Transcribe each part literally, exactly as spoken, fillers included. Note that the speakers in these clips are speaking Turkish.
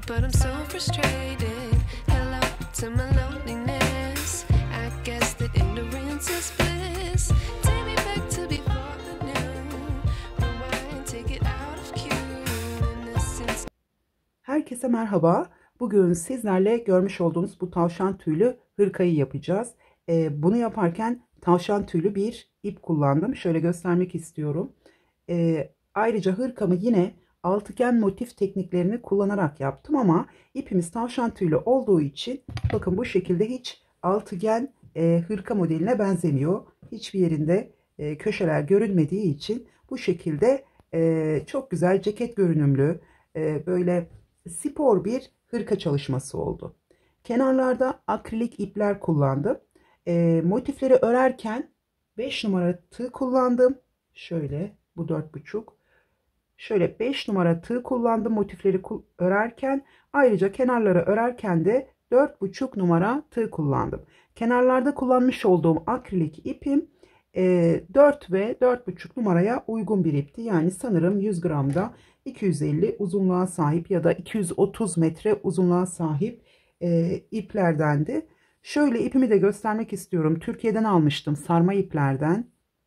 but I'm so frustrated. Hello to my loneliness. I guess that ignorance is bliss. Take me back to before the new. Rewind, take it out of cue. Innocence. Herkese merhaba. Bugün sizlerle görmüş olduğunuz bu tavşan tüylü hırkayı yapacağız. Ee, bunu yaparken tavşan tüylü bir ip kullandım. Şöyle göstermek istiyorum. Ee, ayrıca hırkamı yine altıgen motif tekniklerini kullanarak yaptım ama ipimiz tavşan tüylü olduğu için bakın bu şekilde hiç altıgen e, hırka modeline benzemiyor. Hiçbir yerinde e, köşeler görünmediği için bu şekilde e, çok güzel ceket görünümlü e, böyle spor bir hırka çalışması oldu. Kenarlarda akrilik ipler kullandım. E, motifleri örerken beş numara tığ kullandım. Şöyle bu dört buçuk. Şöyle beş numara tığ kullandım motifleri örerken. Ayrıca kenarları örerken de dört buçuk numara tığ kullandım. Kenarlarda kullanmış olduğum akrilik ipim e, dört ve dört buçuk numaraya uygun bir ipti. Yani sanırım yüz gramda iki yüz elli uzunluğa sahip ya da iki yüz otuz metre uzunluğa sahip e, iplerdendi. Şöyle ipimi de göstermek istiyorum. Türkiye'den almıştım sarma iplerden.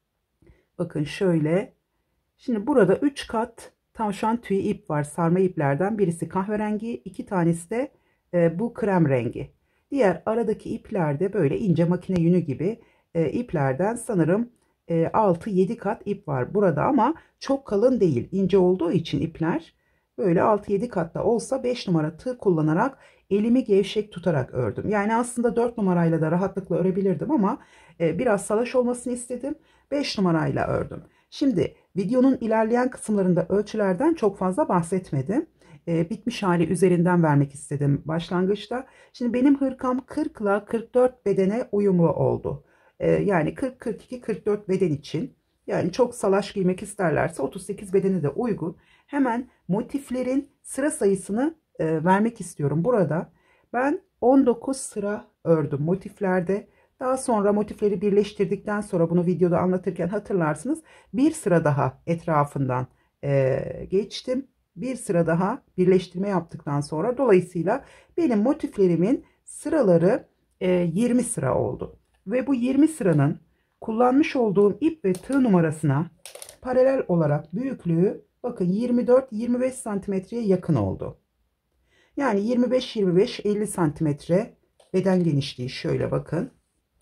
Bakın şöyle. Şimdi burada üç kat tavşan tüyü ip var sarma iplerden. Birisi kahverengi, iki tanesi de e, bu krem rengi. Diğer aradaki iplerde böyle ince makine yünü gibi e, iplerden sanırım e, altı yedi kat ip var burada ama çok kalın değil. İnce olduğu için ipler böyle altı yedi katta olsa beş numara tığ kullanarak elimi gevşek tutarak ördüm. Yani aslında dört numarayla da rahatlıkla örebilirdim ama e, biraz salaş olmasını istedim. beş numarayla ördüm. Şimdi videonun ilerleyen kısımlarında ölçülerden çok fazla bahsetmedim. E, bitmiş hali üzerinden vermek istedim başlangıçta. Şimdi benim hırkam kırk ile kırk dört bedene uyumlu oldu. E, yani kırk, kırk iki, kırk dört beden için. Yani çok salaş giymek isterlerse otuz sekiz bedeni de uygun. Hemen motiflerin sıra sayısını e, vermek istiyorum. Burada ben on dokuz sıra ördüm motiflerde. Daha sonra motifleri birleştirdikten sonra bunu videoda anlatırken hatırlarsınız. Bir sıra daha etrafından e, geçtim. Bir sıra daha birleştirme yaptıktan sonra dolayısıyla benim motiflerimin sıraları e, yirmi sıra oldu. Ve bu yirmi sıranın kullanmış olduğum ip ve tığ numarasına paralel olarak büyüklüğü bakın yirmi dört yirmi beş santimetreye yakın oldu. Yani yirmi beş yirmi beş elli santimetre beden genişliği şöyle bakın.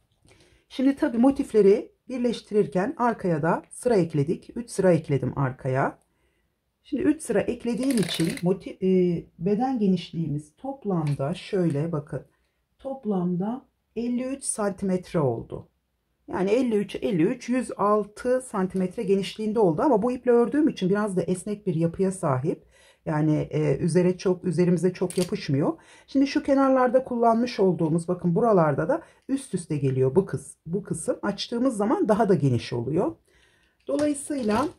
Şimdi tabii motifleri birleştirirken arkaya da sıra ekledik. üç sıra ekledim arkaya. Şimdi üç sıra eklediğim için motif, e, beden genişliğimiz toplamda şöyle bakın. Toplamda elli üç santimetre oldu. Yani elli üç elli üç yüz altı santimetre genişliğinde oldu ama bu iple ördüğüm için biraz da esnek bir yapıya sahip. Yani e, üzere çok üzerimize çok yapışmıyor. Şimdi şu kenarlarda kullanmış olduğumuz bakın buralarda da üst üste geliyor bu kız bu kısım açtığımız zaman daha da geniş oluyor. Dolayısıyla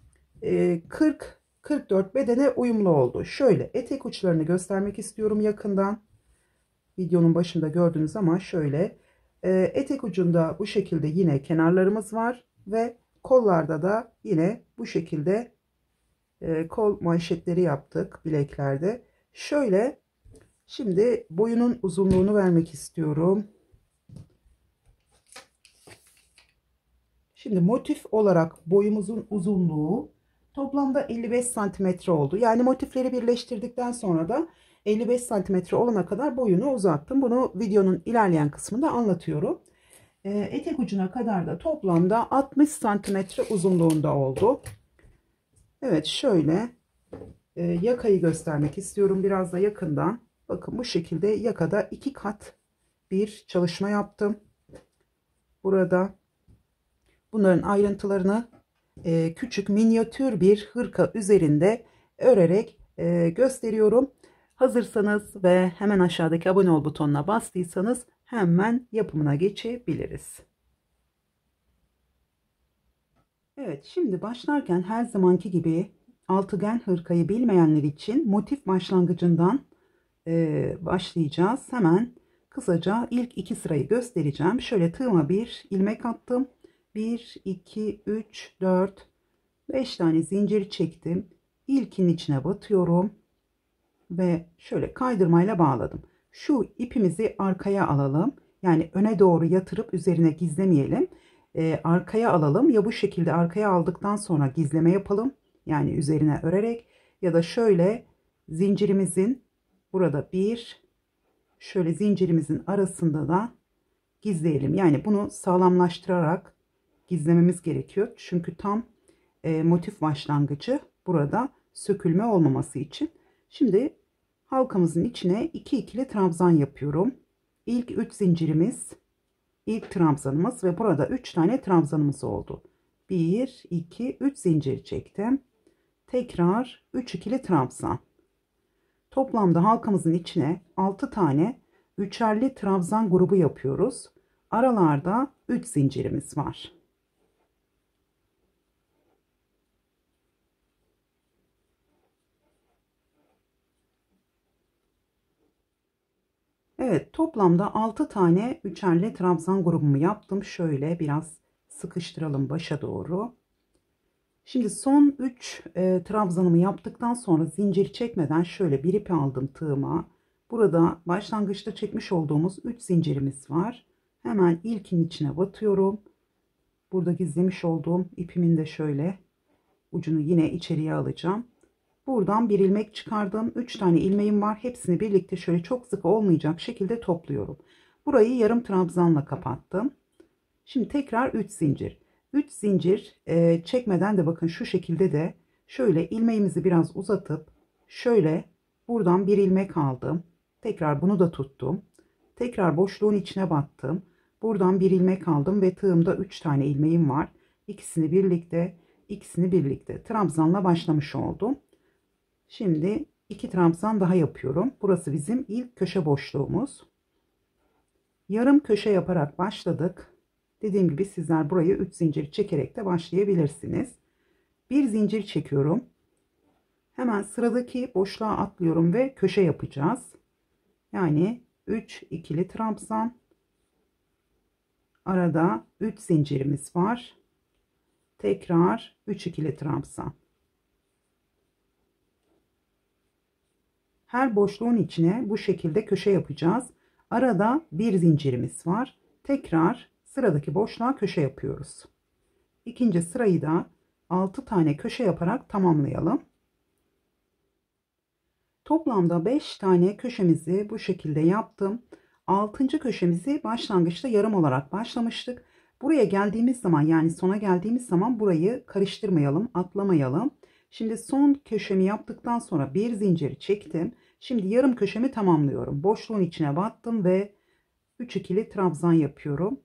e, kırk kırk dört bedene uyumlu oldu. Şöyle etek uçlarını göstermek istiyorum yakından. Videonun başında gördünüz ama şöyle e, etek ucunda bu şekilde yine kenarlarımız var ve kollarda da yine bu şekilde e, kol manşetleri yaptık bileklerde. Şöyle şimdi boyunun uzunluğunu vermek istiyorum. Şimdi motif olarak boyumuzun uzunluğu toplamda elli beş santimetre oldu. Yani motifleri birleştirdikten sonra da elli beş santimetre olana kadar boyunu uzattım. Bunu videonun ilerleyen kısmında anlatıyorum. E, etek ucuna kadar da toplamda altmış santimetre uzunluğunda oldu. Evet şöyle e, yakayı göstermek istiyorum biraz da yakından. Bakın bu şekilde yakada iki kat bir çalışma yaptım. Burada bunların ayrıntılarını e, küçük minyatür bir hırka üzerinde örerek e, gösteriyorum. Hazırsanız ve hemen aşağıdaki abone ol butonuna bastıysanız hemen yapımına geçebiliriz. Evet şimdi başlarken her zamanki gibi altıgen hırkayı bilmeyenler için motif başlangıcından e, başlayacağız. Hemen kısaca ilk iki sırayı göstereceğim. Şöyle tığıma bir ilmek attım. bir, iki, üç, dört, beş tane zincir çektim. İlkinin içine batıyorum. ve şöyle kaydırmayla bağladım. Şu ipimizi arkaya alalım. Yani öne doğru yatırıp üzerine gizlemeyelim. Ee, arkaya alalım. Ya bu şekilde arkaya aldıktan sonra gizleme yapalım. Yani üzerine örerek ya da şöyle zincirimizin burada bir, şöyle zincirimizin arasında da gizleyelim. Yani bunu sağlamlaştırarak gizlememiz gerekiyor. Çünkü tam e, motif başlangıcı burada sökülme olmaması için. Şimdi halkamızın içine iki ikili trabzan yapıyorum. İlk üç zincirimiz, ilk trabzanımız ve burada üç tane trabzanımız oldu. bir, iki, üç zincir çektim. Tekrar üç ikili trabzan. Toplamda halkamızın içine altı tane üçerli trabzan grubu yapıyoruz. Aralarda üç zincirimiz var. Evet, toplamda altı tane üçerli trabzan grubumu yaptım. Şöyle biraz sıkıştıralım başa doğru. Şimdi son üç e, trabzanımı yaptıktan sonra zincir çekmeden şöyle bir ip aldım tığıma. Burada başlangıçta çekmiş olduğumuz üç zincirimiz var. Hemen ilkinin içine batıyorum. Burada gizlemiş olduğum ipimin de şöyle ucunu yine içeriye alacağım. Buradan bir ilmek çıkardım. üç tane ilmeğim var. Hepsini birlikte şöyle çok sık olmayacak şekilde topluyorum. Burayı yarım trabzanla kapattım. Şimdi tekrar üç zincir. üç zincir e, çekmeden de bakın şu şekilde de şöyle ilmeğimizi biraz uzatıp şöyle buradan bir ilmek aldım. Tekrar bunu da tuttum. Tekrar boşluğun içine battım. Buradan bir ilmek aldım ve tığımda üç tane ilmeğim var. İkisini birlikte, ikisini birlikte trabzanla başlamış oldum. Şimdi iki trabzan daha yapıyorum. Burası bizim ilk köşe boşluğumuz. Yarım köşe yaparak başladık. Dediğim gibi sizler burayı üç zincir çekerek de başlayabilirsiniz. Bir zincir çekiyorum. Hemen sıradaki boşluğa atlıyorum ve köşe yapacağız. Yani üç ikili trabzan. Arada üç zincirimiz var. Tekrar üç ikili trabzan. Her boşluğun içine bu şekilde köşe yapacağız. Arada bir zincirimiz var. Tekrar sıradaki boşluğa köşe yapıyoruz. İkinci sırayı da altı tane köşe yaparak tamamlayalım. Toplamda beş tane köşemizi bu şekilde yaptım. altıncı köşemizi başlangıçta yarım olarak başlamıştık. Buraya geldiğimiz zaman, yani sona geldiğimiz zaman burayı karıştırmayalım, atlamayalım. Şimdi son köşemi yaptıktan sonra bir zincir çektim. Şimdi yarım köşemi tamamlıyorum. Boşluğun içine battım ve üç ikili trabzan yapıyorum.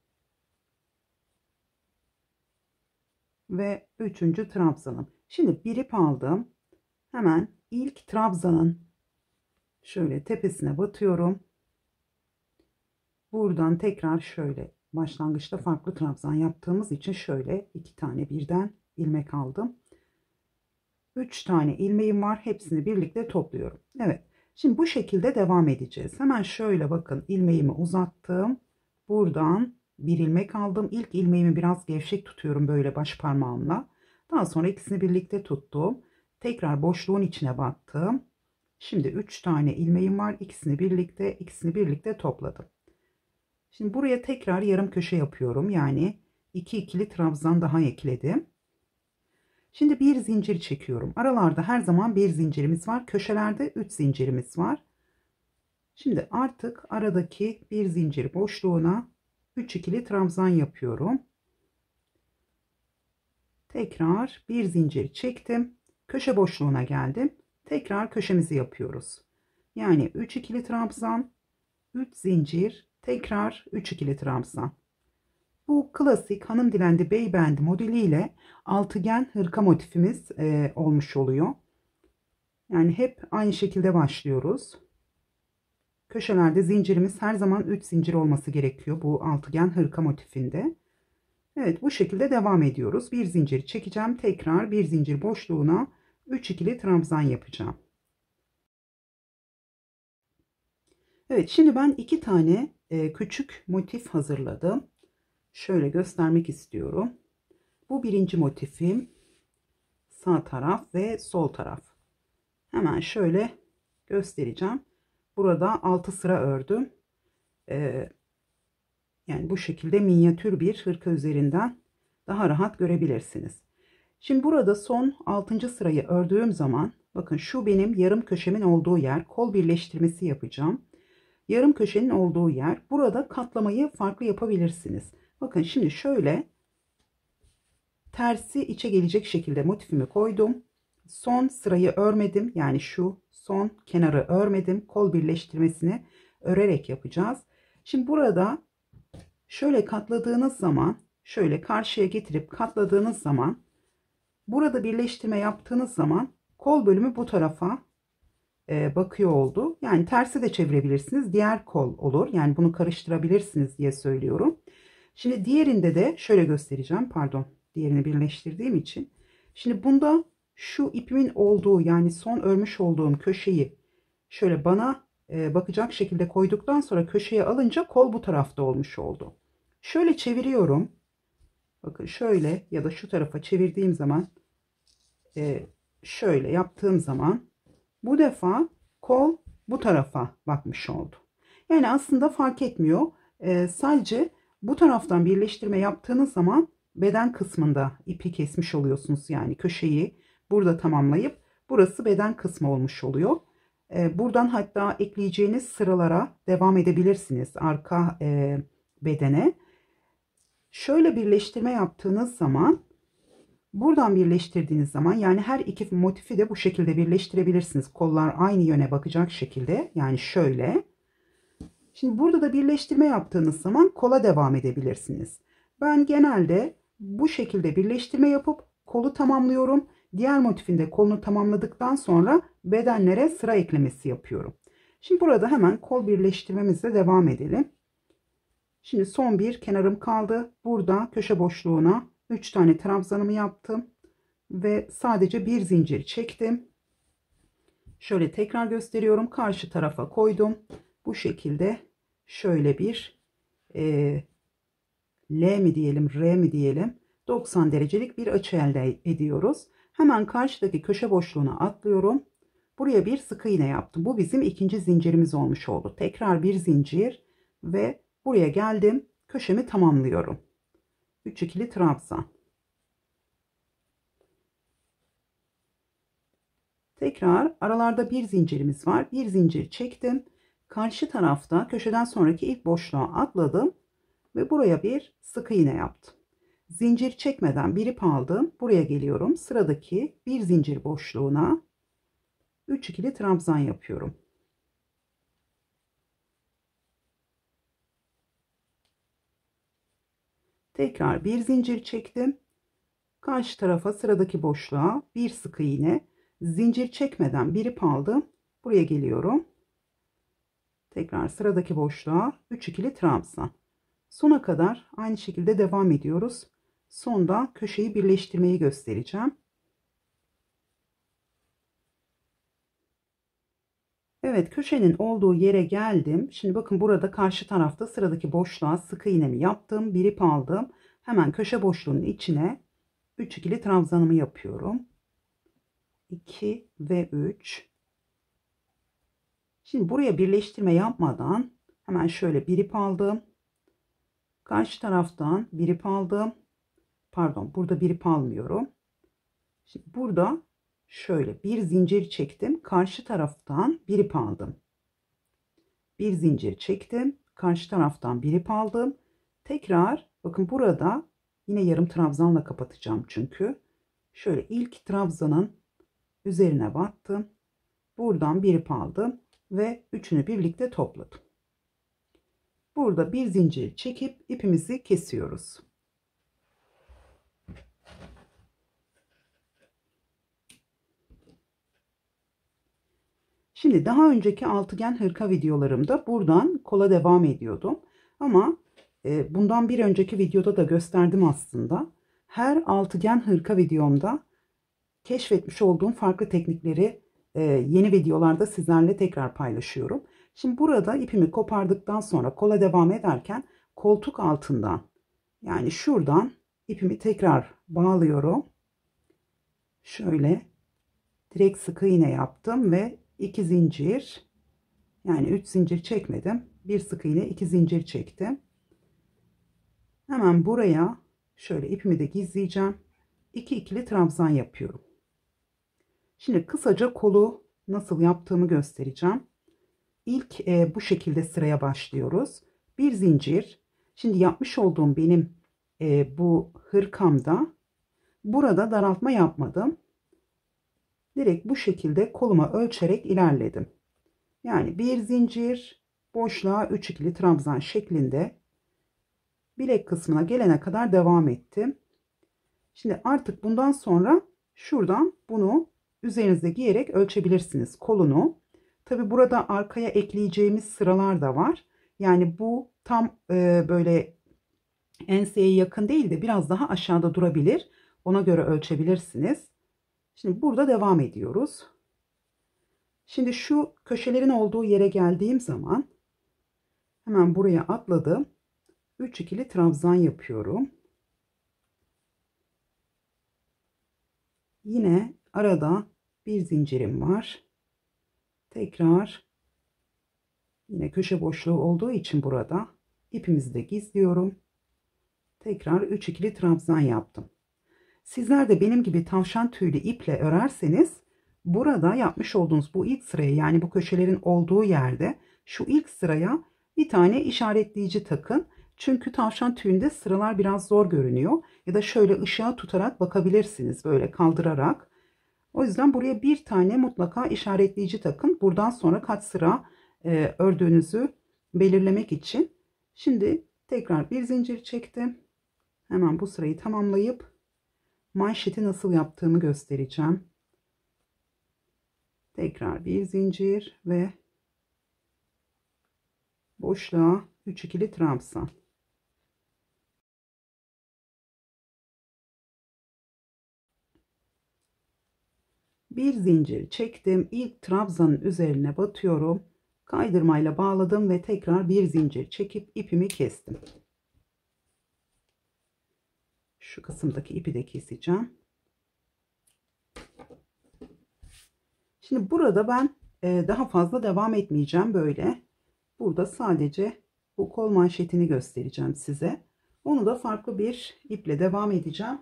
Ve üçüncü trabzanım. Şimdi bir ip aldım. Hemen ilk trabzanın şöyle tepesine batıyorum. Buradan tekrar şöyle başlangıçta farklı trabzan yaptığımız için şöyle iki tane birden ilmek aldım. üç tane ilmeğim var. Hepsini birlikte topluyorum. Evet. Şimdi bu şekilde devam edeceğiz. Hemen şöyle bakın, ilmeğimi uzattım. Buradan bir ilmek aldım. İlk ilmeğimi biraz gevşek tutuyorum böyle baş parmağımla. Daha sonra ikisini birlikte tuttum. Tekrar boşluğun içine battım. Şimdi üç tane ilmeğim var. İkisini birlikte, ikisini birlikte topladım. Şimdi buraya tekrar yarım köşe yapıyorum. Yani iki ikili trabzan daha ekledim. Şimdi bir zincir çekiyorum. Aralarda her zaman bir zincirimiz var. Köşelerde üç zincirimiz var. Şimdi artık aradaki bir zincir boşluğuna üç ikili trabzan yapıyorum. Tekrar bir zincir çektim. Köşe boşluğuna geldim. Tekrar köşemizi yapıyoruz. Yani üç ikili trabzan, üç zincir, tekrar üç ikili trabzan. Bu klasik hanım dilendi beybendi modeliyle altıgen hırka motifimiz e, olmuş oluyor. Yani hep aynı şekilde başlıyoruz. Köşelerde zincirimiz her zaman üç zincir olması gerekiyor bu altıgen hırka motifinde. Evet, bu şekilde devam ediyoruz. Bir zincir çekeceğim. Tekrar bir zincir boşluğuna üç ikili trabzan yapacağım. Evet, şimdi ben iki tane e, küçük motif hazırladım. Şöyle göstermek istiyorum. Bu birinci motifim, sağ taraf ve sol taraf. Hemen şöyle göstereceğim. Burada altı sıra ördüm. Ee, yani bu şekilde minyatür bir hırka üzerinden daha rahat görebilirsiniz. Şimdi burada son altıncı sırayı ördüğüm zaman bakın şu benim yarım köşemin olduğu yer. Kol birleştirmesi yapacağım. Yarım köşenin olduğu yer. Burada katlamayı farklı yapabilirsiniz. Bakın şimdi şöyle tersi içe gelecek şekilde motifimi koydum. Son sırayı örmedim. Yani şu son kenarı örmedim. Kol birleştirmesini örerek yapacağız. Şimdi burada şöyle katladığınız zaman, şöyle karşıya getirip katladığınız zaman, burada birleştirme yaptığınız zaman kol bölümü bu tarafa e, bakıyor oldu. Yani tersi de çevirebilirsiniz. Diğer kol olur. Yani bunu karıştırabilirsiniz diye söylüyorum. Şimdi diğerinde de şöyle göstereceğim. Pardon. Diğerini birleştirdiğim için. Şimdi bunda şu ipimin olduğu, yani son örmüş olduğum köşeyi şöyle bana e, bakacak şekilde koyduktan sonra köşeye alınca kol bu tarafta olmuş oldu. Şöyle çeviriyorum. Bakın şöyle ya da şu tarafa çevirdiğim zaman e, şöyle yaptığım zaman bu defa kol bu tarafa bakmış oldu. Yani aslında fark etmiyor. E, sadece bu taraftan birleştirme yaptığınız zaman beden kısmında ipi kesmiş oluyorsunuz. Yani köşeyi burada tamamlayıp burası beden kısmı olmuş oluyor. E, buradan hatta ekleyeceğiniz sıralara devam edebilirsiniz. Arka e, bedene. Şöyle birleştirme yaptığınız zaman buradan birleştirdiğiniz zaman yani her iki motifi de bu şekilde birleştirebilirsiniz. Kollar aynı yöne bakacak şekilde, yani şöyle. Şimdi burada da birleştirme yaptığınız zaman kola devam edebilirsiniz. Ben genelde bu şekilde birleştirme yapıp kolu tamamlıyorum. Diğer motifin de kolunu tamamladıktan sonra bedenlere sıra eklemesi yapıyorum. Şimdi burada hemen kol birleştirmemizle devam edelim. Şimdi son bir kenarım kaldı. Burada köşe boşluğuna üç tane trabzanımı yaptım ve sadece bir zincir çektim. Şöyle tekrar gösteriyorum. Karşı tarafa koydum. Bu şekilde şöyle bir e, L mi diyelim, R mi diyelim, doksan derecelik bir açı elde ediyoruz. Hemen karşıdaki köşe boşluğuna atlıyorum. Buraya bir sık iğne yaptım. Bu bizim ikinci zincirimiz olmuş oldu. Tekrar bir zincir ve buraya geldim. Köşemi tamamlıyorum. üç ikili trabzan. Tekrar aralarda bir zincirimiz var. Bir zincir çektim. Karşı tarafta köşeden sonraki ilk boşluğa atladım ve buraya bir sık iğne yaptım. Zincir çekmeden bir ip aldım. Buraya geliyorum. Sıradaki bir zincir boşluğuna üç ikili trabzan yapıyorum. Tekrar bir zincir çektim. Karşı tarafa sıradaki boşluğa bir sık iğne, zincir çekmeden bir ip aldım. Buraya geliyorum. Tekrar sıradaki boşluğa üç ikili trabzan. Sona kadar aynı şekilde devam ediyoruz. Sonda köşeyi birleştirmeyi göstereceğim. Evet, köşenin olduğu yere geldim. Şimdi bakın burada karşı tarafta sıradaki boşluğa sık iğnemi yaptım. Bir ip aldım. Hemen köşe boşluğunun içine üç ikili trabzanımı yapıyorum. iki ve üç. Şimdi buraya birleştirme yapmadan hemen şöyle bir ip aldım. Karşı taraftan bir ip aldım. Pardon, burada bir ip almıyorum. Şimdi burada şöyle bir zincir çektim. Karşı taraftan bir ip aldım. Bir zincir çektim. Karşı taraftan bir ip aldım. Tekrar bakın burada yine yarım trabzanla kapatacağım çünkü. Şöyle ilk trabzanın üzerine battım. Buradan bir ip aldım ve üçünü birlikte topladım. Burada bir zincir çekip ipimizi kesiyoruz. Şimdi daha önceki altıgen hırka videolarımda buradan kola devam ediyordum. Ama e, bundan bir önceki videoda da gösterdim aslında. Her altıgen hırka videomda keşfetmiş olduğum farklı teknikleri e, yeni videolarda sizlerle tekrar paylaşıyorum. Şimdi burada ipimi kopardıktan sonra kola devam ederken koltuk altından, yani şuradan ipimi tekrar bağlıyorum. Şöyle direkt sık iğne yaptım ve iki zincir, yani üç zincir çekmedim. Bir sık iğne, iki zincir çektim. Hemen buraya şöyle ipimi de gizleyeceğim. iki ikili trabzan yapıyorum. Şimdi kısaca kolu nasıl yaptığımı göstereceğim. İlk e, bu şekilde sıraya başlıyoruz. Bir zincir. Şimdi yapmış olduğum benim e, bu hırkamda burada daraltma yapmadım. Direkt bu şekilde koluma ölçerek ilerledim. Yani bir zincir, boşluğa üç ikili trabzan şeklinde bilek kısmına gelene kadar devam ettim. Şimdi artık bundan sonra şuradan bunu üzerinize giyerek ölçebilirsiniz kolunu. Tabi burada arkaya ekleyeceğimiz sıralar da var. Yani bu tam e, böyle enseye yakın değil de biraz daha aşağıda durabilir. Ona göre ölçebilirsiniz. Şimdi burada devam ediyoruz. Şimdi şu köşelerin olduğu yere geldiğim zaman hemen buraya atladım. üç ikili trabzan yapıyorum. Yine arada bir zincirim var. Tekrar yine köşe boşluğu olduğu için burada ipimizi de gizliyorum. Tekrar üç ikili trabzan yaptım. Sizler de benim gibi tavşan tüylü iple örerseniz burada yapmış olduğunuz bu ilk sıraya, yani bu köşelerin olduğu yerde şu ilk sıraya bir tane işaretleyici takın. Çünkü tavşan tüyünde sıralar biraz zor görünüyor. Ya da şöyle ışığa tutarak bakabilirsiniz, böyle kaldırarak. O yüzden buraya bir tane mutlaka işaretleyici takın. Buradan sonra kaç sıra e, ördüğünüzü belirlemek için. Şimdi tekrar bir zincir çektim. Hemen bu sırayı tamamlayıp manşeti nasıl yaptığımı göstereceğim. Tekrar bir zincir ve boşluğa üç ikili trabzan. Bir zincir çektim. İlk trabzanın üzerine batıyorum. Kaydırmayla bağladım ve tekrar bir zincir çekip ipimi kestim. Şu kısımdaki ipi de keseceğim. Şimdi burada ben daha fazla devam etmeyeceğim böyle. Burada sadece bu kol manşetini göstereceğim size. Onu da farklı bir iple devam edeceğim.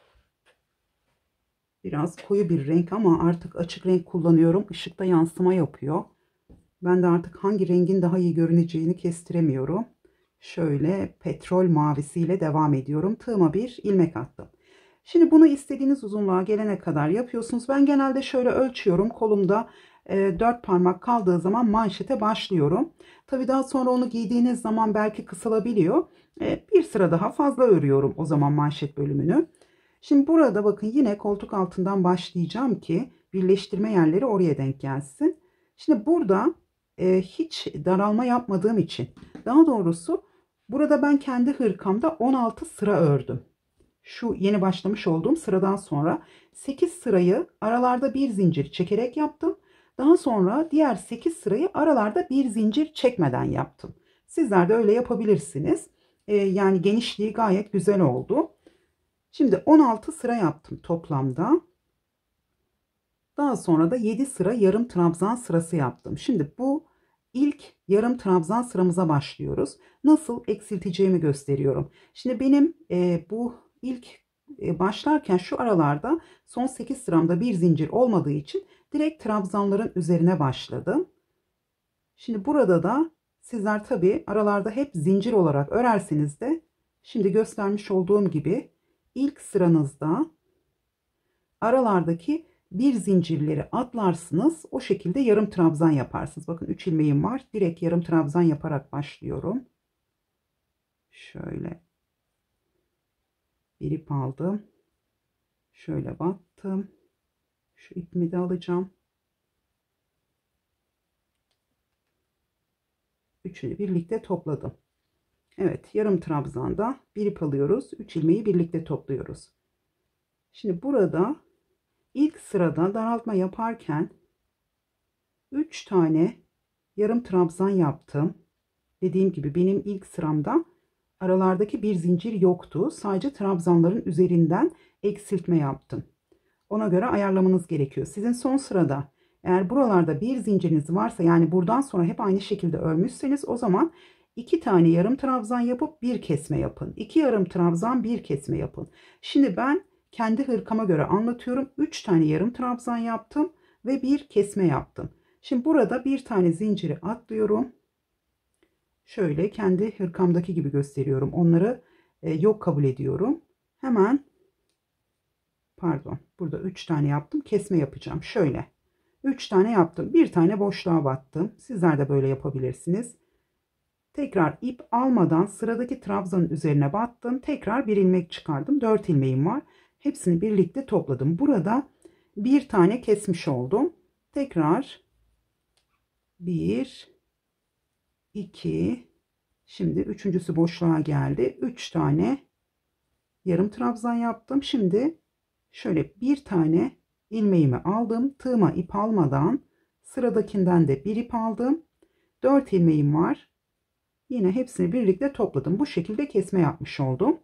Biraz koyu bir renk ama artık açık renk kullanıyorum. Işıkta yansıma yapıyor. Ben de artık hangi rengin daha iyi görüneceğini kestiremiyorum. Şöyle petrol mavisiyle devam ediyorum. Tığıma bir ilmek attım. Şimdi bunu istediğiniz uzunluğa gelene kadar yapıyorsunuz. Ben genelde şöyle ölçüyorum. Kolumda e, dört parmak kaldığı zaman manşete başlıyorum. Tabii daha sonra onu giydiğiniz zaman belki kısalabiliyor. E, bir sıra daha fazla örüyorum o zaman manşet bölümünü. Şimdi burada bakın yine koltuk altından başlayacağım ki birleştirme yerleri oraya denk gelsin. Şimdi burada e, hiç daralma yapmadığım için, daha doğrusu burada ben kendi hırkamda on altı sıra ördüm. Şu yeni başlamış olduğum sıradan sonra sekiz sırayı aralarda bir zincir çekerek yaptım. Daha sonra diğer sekiz sırayı aralarda bir zincir çekmeden yaptım. Sizler de öyle yapabilirsiniz. E, yani genişliği gayet güzel oldu. Şimdi on altı sıra yaptım toplamda. Daha sonra da yedi sıra yarım trabzan sırası yaptım. Şimdi bu ilk yarım trabzan sıramıza başlıyoruz. Nasıl eksilteceğimi gösteriyorum. Şimdi benim e, bu ilk e, başlarken şu aralarda son sekiz sıramda bir zincir olmadığı için direkt trabzanların üzerine başladım. Şimdi burada da sizler tabi aralarda hep zincir olarak örerseniz de şimdi göstermiş olduğum gibi ilk sıranızda aralardaki bir zincirleri atlarsınız. O şekilde yarım trabzan yaparsınız. Bakın üç ilmeğim var. Direkt yarım trabzan yaparak başlıyorum. Şöyle bir ip aldım. Şöyle battım. Şu ipimi de alacağım. Üçünü birlikte topladım. Evet, yarım trabzanda bir ip alıyoruz. üç ilmeği birlikte topluyoruz. Şimdi burada ilk sırada daraltma yaparken üç tane yarım trabzan yaptım. Dediğim gibi benim ilk sıramda aralardaki bir zincir yoktu. Sadece trabzanların üzerinden eksiltme yaptım. Ona göre ayarlamanız gerekiyor. Sizin son sırada Eğer buralarda bir zinciriniz varsa, yani buradan sonra hep aynı şekilde örmüşseniz, o zaman iki tane yarım trabzan yapıp bir kesme yapın. iki yarım trabzan, bir kesme yapın. Şimdi ben kendi hırkama göre anlatıyorum. üç tane yarım trabzan yaptım ve bir kesme yaptım. Şimdi burada bir tane zinciri atlıyorum. Şöyle kendi hırkamdaki gibi gösteriyorum. Onları e, yok kabul ediyorum. Hemen, pardon, burada üç tane yaptım. Kesme yapacağım. Şöyle üç tane yaptım. Bir tane boşluğa battım. Sizler de böyle yapabilirsiniz. Tekrar ip almadan sıradaki trabzanın üzerine battım. Tekrar bir ilmek çıkardım. dört ilmeğim var. Hepsini birlikte topladım. Burada bir tane kesmiş oldum. Tekrar bir, iki, şimdi üçüncüsü boşluğa geldi. üç tane yarım trabzan yaptım. Şimdi şöyle bir tane ilmeğimi aldım. Tığıma ip almadan sıradakinden de bir ip aldım. dört ilmeğim var. Yine hepsini birlikte topladım. Bu şekilde kesme yapmış oldum.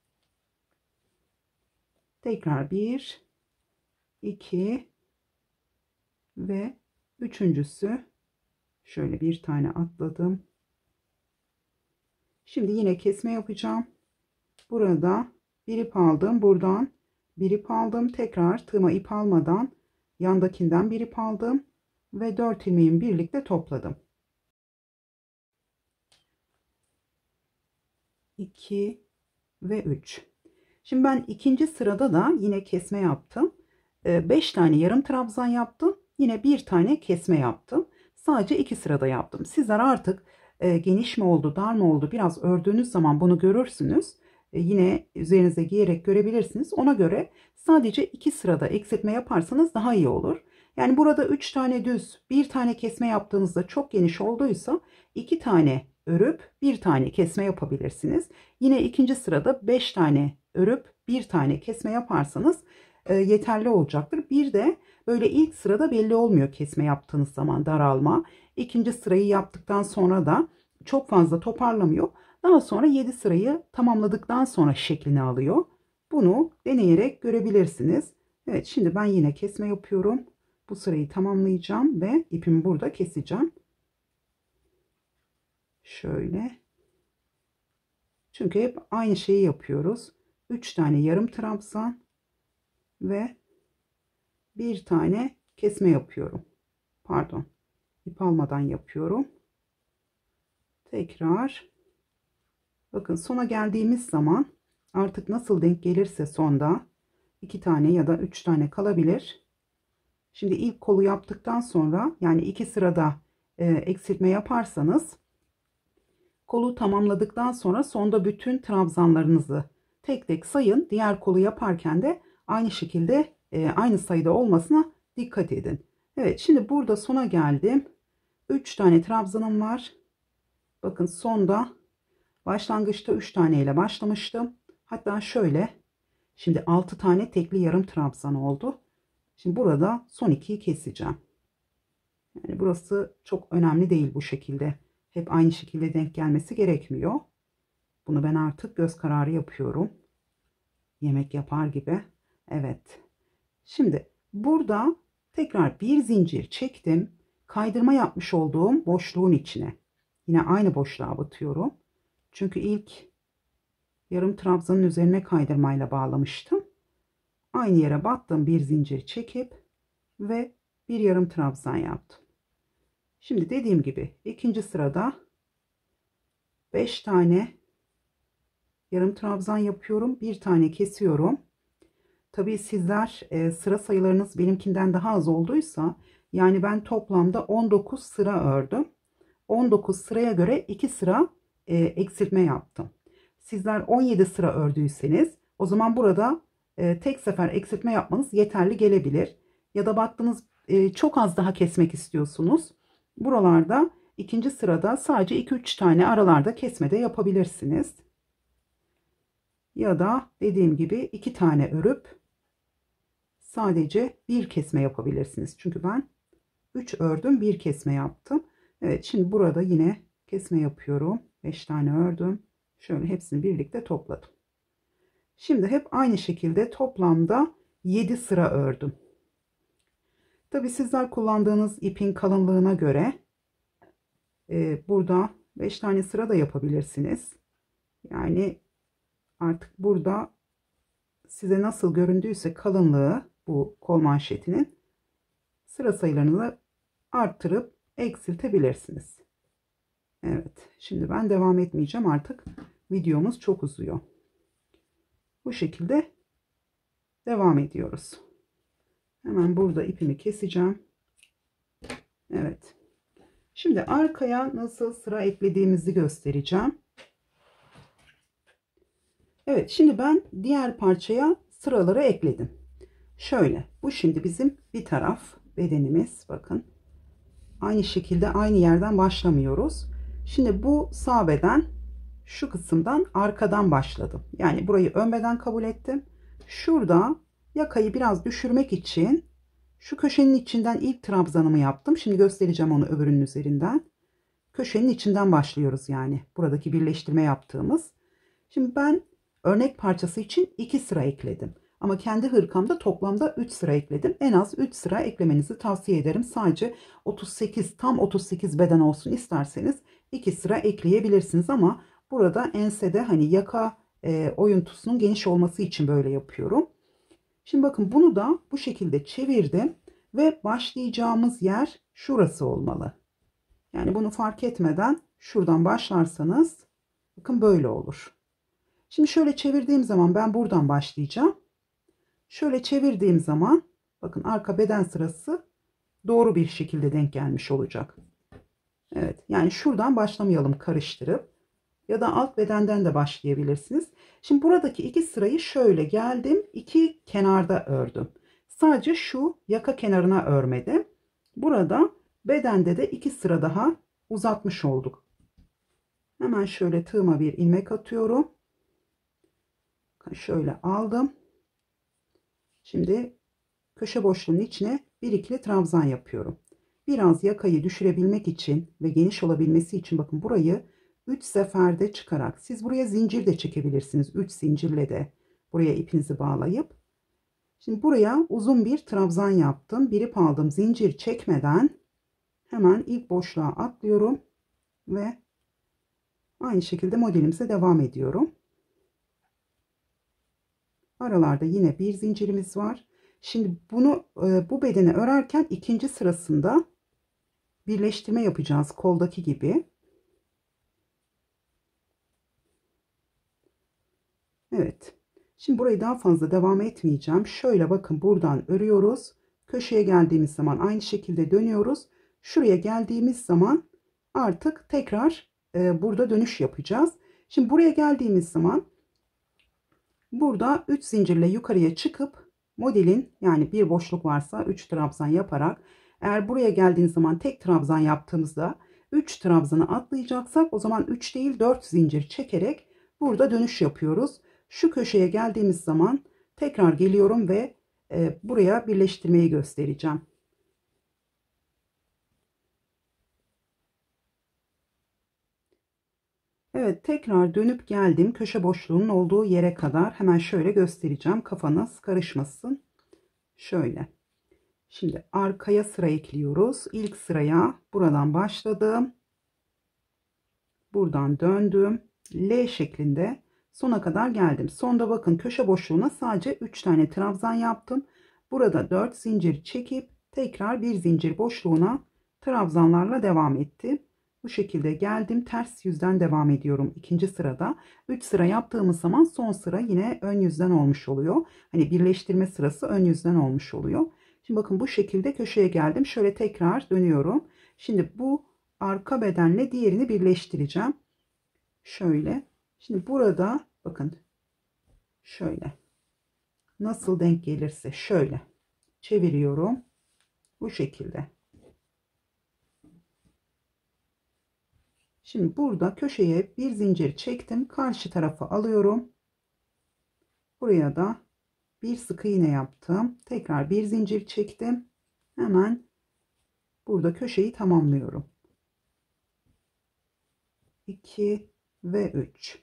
Tekrar bir, iki ve üçüncüsü, şöyle bir tane atladım. Şimdi yine kesme yapacağım. Burada bir ip aldım. Buradan bir ip aldım. Tekrar tığıma ip almadan yandakinden bir ip aldım ve dört ilmeğimi birlikte topladım. iki ve üç. Şimdi ben ikinci sırada da yine kesme yaptım. beş tane yarım trabzan yaptım. Yine bir tane kesme yaptım. Sadece iki sırada yaptım. Sizler artık e, geniş mi oldu, dar mı oldu, biraz ördüğünüz zaman bunu görürsünüz. E, yine üzerinize giyerek görebilirsiniz. Ona göre sadece iki sırada eksiltme yaparsanız daha iyi olur. Yani burada üç tane düz, bir tane kesme yaptığınızda çok geniş olduysa iki tane örüp bir tane kesme yapabilirsiniz. Yine ikinci sırada beş tane örüp bir tane kesme yaparsanız e, yeterli olacaktır. Bir de böyle ilk sırada belli olmuyor kesme yaptığınız zaman daralma. İkinci sırayı yaptıktan sonra da çok fazla toparlamıyor. Daha sonra yedi sırayı tamamladıktan sonra şeklini alıyor. Bunu deneyerek görebilirsiniz. Evet, şimdi ben yine kesme yapıyorum. Bu sırayı tamamlayacağım ve ipimi burada keseceğim. Şöyle. Çünkü hep aynı şeyi yapıyoruz. üç tane yarım trabzan ve bir tane kesme yapıyorum. Pardon. İp almadan yapıyorum. Tekrar. Bakın sona geldiğimiz zaman artık nasıl denk gelirse sonda iki tane ya da üç tane kalabilir. Şimdi ilk kolu yaptıktan sonra, yani iki sırada e, eksiltme yaparsanız, kolu tamamladıktan sonra sonda bütün trabzanlarınızı tek tek sayın. Diğer kolu yaparken de aynı şekilde e, aynı sayıda olmasına dikkat edin. Evet, şimdi burada sona geldim. üç tane trabzanım var. Bakın sonda başlangıçta üç tane ile başlamıştım. Hatta şöyle, şimdi altı tane tekli yarım trabzan oldu. Şimdi burada son ikiyi keseceğim. Yani burası çok önemli değil bu şekilde. Hep aynı şekilde denk gelmesi gerekmiyor. Bunu ben artık göz kararı yapıyorum. Yemek yapar gibi. Evet. Şimdi burada tekrar bir zincir çektim. Kaydırma yapmış olduğum boşluğun içine. Yine aynı boşluğa batıyorum. Çünkü ilk yarım trabzanın üzerine kaydırmayla bağlamıştım. Aynı yere battım, bir zincir çekip ve bir yarım trabzan yaptım. Şimdi dediğim gibi ikinci sırada beş tane yarım trabzan yapıyorum. Bir tane kesiyorum. Tabii sizler e, sıra sayılarınız benimkinden daha az olduysa, yani ben toplamda on dokuz sıra ördüm. on dokuz sıraya göre iki sıra e, eksiltme yaptım. Sizler on yedi sıra ördüyseniz o zaman burada e, tek sefer eksiltme yapmanız yeterli gelebilir. Ya da baktınız e, çok az daha kesmek istiyorsunuz. Buralarda ikinci sırada sadece iki üç tane aralarda kesme de yapabilirsiniz. Ya da dediğim gibi iki tane örüp sadece bir kesme yapabilirsiniz. Çünkü ben üç ördüm, bir kesme yaptım. Evet, şimdi burada yine kesme yapıyorum. beş tane ördüm. Şöyle hepsini birlikte topladım. Şimdi hep aynı şekilde toplamda yedi sıra ördüm. Tabii sizler kullandığınız ipin kalınlığına göre e, burada beş tane sıra da yapabilirsiniz. Yani artık burada size nasıl göründüyse kalınlığı bu kol manşetinin, sıra sayılarını arttırıp eksiltebilirsiniz. Evet, şimdi ben devam etmeyeceğim, artık videomuz çok uzuyor. Bu şekilde devam ediyoruz. Hemen burada ipimi keseceğim. Evet. Şimdi arkaya nasıl sıra eklediğimizi göstereceğim. Evet, şimdi ben diğer parçaya sıraları ekledim. Şöyle, bu şimdi bizim bir taraf bedenimiz. Bakın, aynı şekilde aynı yerden başlamıyoruz. Şimdi bu sağ beden, şu kısımdan arkadan başladım. Yani burayı ön beden kabul ettim. Şurada yakayı biraz düşürmek için şu köşenin içinden ilk trabzanımı yaptım. Şimdi göstereceğim onu öbürünün üzerinden. Köşenin içinden başlıyoruz yani. Buradaki birleştirme yaptığımız. Şimdi ben örnek parçası için iki sıra ekledim. Ama kendi hırkamda toplamda üç sıra ekledim. En az üç sıra eklemenizi tavsiye ederim. Sadece otuz sekiz, tam otuz sekiz beden olsun isterseniz iki sıra ekleyebilirsiniz. Ama burada ensede hani yaka e, oyuntusunun geniş olması için böyle yapıyorum. Şimdi bakın, bunu da bu şekilde çevirdim ve başlayacağımız yer şurası olmalı. Yani bunu fark etmeden şuradan başlarsanız bakın böyle olur. Şimdi şöyle çevirdiğim zaman ben buradan başlayacağım. Şöyle çevirdiğim zaman bakın arka beden sırası doğru bir şekilde denk gelmiş olacak. Evet, yani şuradan başlamayalım karıştırıp, ya da alt bedenden de başlayabilirsiniz. Şimdi buradaki iki sırayı şöyle geldim, iki kenarda ördüm. Sadece şu yaka kenarına örmedim. Burada bedende de iki sıra daha uzatmış olduk. Hemen şöyle tığıma bir ilmek atıyorum. Şöyle aldım. Şimdi köşe boşluğunun içine bir ikili trabzan yapıyorum. Biraz yakayı düşürebilmek için ve geniş olabilmesi için bakın burayı üç seferde çıkarak, siz buraya zincir de çekebilirsiniz. üç zincirle de buraya ipinizi bağlayıp. Şimdi buraya uzun bir trabzan yaptım. Bir ip aldım, zincir çekmeden hemen ilk boşluğa atlıyorum ve aynı şekilde modelimize devam ediyorum. Aralarda yine bir zincirimiz var. Şimdi bunu bu bedeni örerken ikinci sırasında birleştirme yapacağız koldaki gibi. Evet. Şimdi burayı daha fazla devam etmeyeceğim. Şöyle bakın, buradan örüyoruz. Köşeye geldiğimiz zaman aynı şekilde dönüyoruz. Şuraya geldiğimiz zaman artık tekrar e, burada dönüş yapacağız. Şimdi buraya geldiğimiz zaman burada üç zincirle yukarıya çıkıp modelin, yani bir boşluk varsa üç trabzan yaparak, eğer buraya geldiğiniz zaman tek trabzan yaptığımızda üç trabzanı atlayacaksak o zaman üç değil dört zincir çekerek burada dönüş yapıyoruz. Şu köşeye geldiğimiz zaman tekrar geliyorum ve e, buraya birleştirmeyi göstereceğim. Evet, tekrar dönüp geldim köşe boşluğunun olduğu yere kadar. Hemen şöyle göstereceğim, kafanız karışmasın. Şöyle. Şimdi arkaya sıra ekliyoruz. İlk sıraya buradan başladım. Buradan döndüm. L şeklinde sona kadar geldim. Sonda bakın köşe boşluğuna sadece üç tane trabzan yaptım. Burada dört zincir çekip tekrar bir zincir boşluğuna trabzanlarla devam ettim. Bu şekilde geldim. Ters yüzden devam ediyorum ikinci sırada. üç sıra yaptığımız zaman son sıra yine ön yüzden olmuş oluyor. Hani birleştirme sırası ön yüzden olmuş oluyor. Şimdi bakın bu şekilde köşeye geldim. Şöyle tekrar dönüyorum. Şimdi bu arka bedenle diğerini birleştireceğim. Şöyle. Şimdi burada bakın şöyle. Nasıl denk gelirse şöyle çeviriyorum. Bu şekilde. Şimdi burada köşeye bir zincir çektim. Karşı tarafa alıyorum. Buraya da bir sık iğne yaptım. Tekrar bir zincir çektim. Hemen burada köşeyi tamamlıyorum. iki ve üç.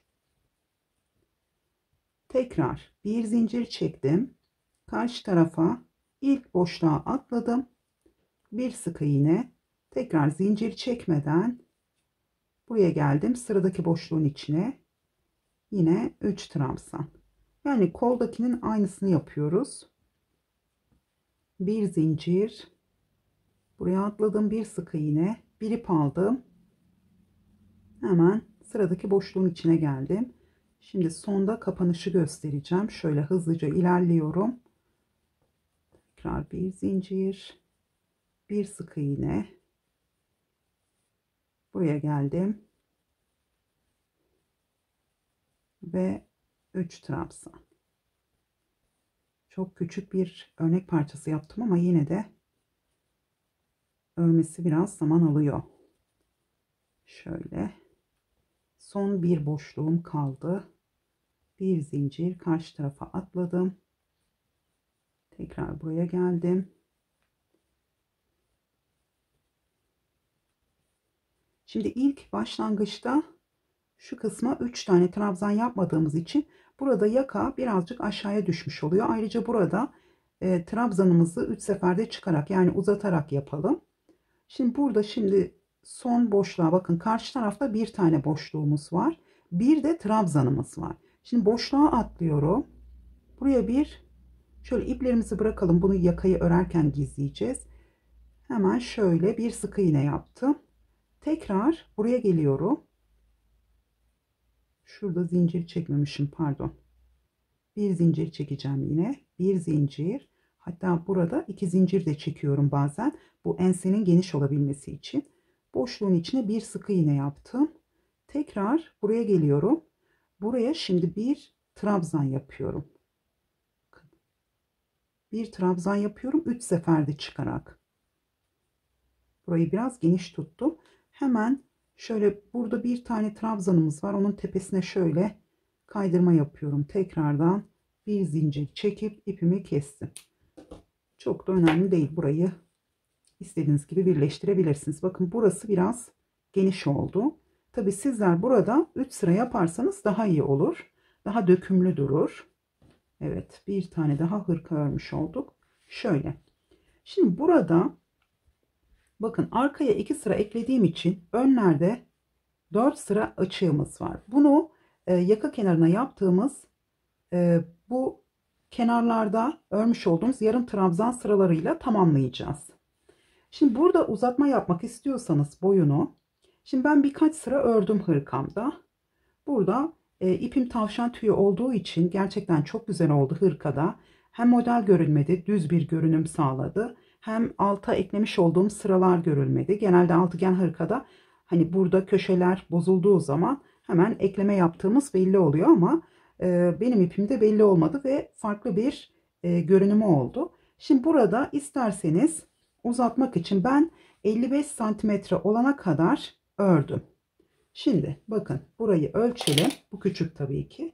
Tekrar bir zincir çektim. Karşı tarafa ilk boşluğa atladım. bir sık iğne, tekrar zincir çekmeden buraya geldim. Sıradaki boşluğun içine yine üç trabzan. Yani koldakinin aynısını yapıyoruz. Bir zincir, buraya atladım, bir sık iğne, bir ip aldım. Hemen sıradaki boşluğun içine geldim. Şimdi sonda kapanışı göstereceğim. Şöyle hızlıca ilerliyorum. Tekrar bir zincir, bir sık iğne, buraya geldim ve üç trabzan. Çok küçük bir örnek parçası yaptım ama yine de örmesi biraz zaman alıyor. Şöyle son bir boşluğum kaldı. Bir zincir, karşı tarafa atladım. Tekrar buraya geldim. Şimdi ilk başlangıçta şu kısma üç tane trabzan yapmadığımız için burada yaka birazcık aşağıya düşmüş oluyor. Ayrıca burada e, trabzanımızı üç seferde çıkarak, yani uzatarak yapalım. Şimdi burada şimdi son boşluğa bakın, karşı tarafta bir tane boşluğumuz var. Bir de trabzanımız var. Şimdi boşluğa atlıyorum. Buraya bir, şöyle iplerimizi bırakalım. Bunu yakayı örerken gizleyeceğiz. Hemen şöyle bir sık iğne yaptım. Tekrar buraya geliyorum. Şurada zincir çekmemişim, pardon. Bir zincir çekeceğim yine. Bir zincir. Hatta burada iki zincir de çekiyorum bazen. Bu ensenin geniş olabilmesi için. Boşluğun içine bir sık iğne yaptım. Tekrar buraya geliyorum. Buraya şimdi bir trabzan yapıyorum. Bir trabzan yapıyorum üç seferde çıkarak. Burayı biraz geniş tuttum. Hemen şöyle burada bir tane trabzanımız var. Onun tepesine şöyle kaydırma yapıyorum. Tekrardan bir zincir çekip ipimi kestim. Çok da önemli değil. Burayı istediğiniz gibi birleştirebilirsiniz. Bakın burası biraz geniş oldu. Tabi sizler burada üç sıra yaparsanız daha iyi olur. Daha dökümlü durur. Evet, bir tane daha hırka örmüş olduk. Şöyle. Şimdi burada bakın arkaya iki sıra eklediğim için önlerde dört sıra açığımız var. Bunu e, yaka kenarına yaptığımız e, bu kenarlarda örmüş olduğumuz yarım trabzan sıralarıyla tamamlayacağız. Şimdi burada uzatma yapmak istiyorsanız boyunu, şimdi ben birkaç sıra ördüm hırkamda. Burada e, ipim tavşan tüyü olduğu için gerçekten çok güzel oldu hırkada. Hem model görünmedi, düz bir görünüm sağladı. Hem alta eklemiş olduğum sıralar görülmedi. Genelde altıgen hırkada hani burada köşeler bozulduğu zaman hemen ekleme yaptığımız belli oluyor ama e, benim ipimde belli olmadı ve farklı bir e, görünümü oldu. Şimdi burada isterseniz uzatmak için ben elli beş santimetre olana kadar ördüm. Şimdi bakın burayı ölçelim. Bu küçük tabii ki.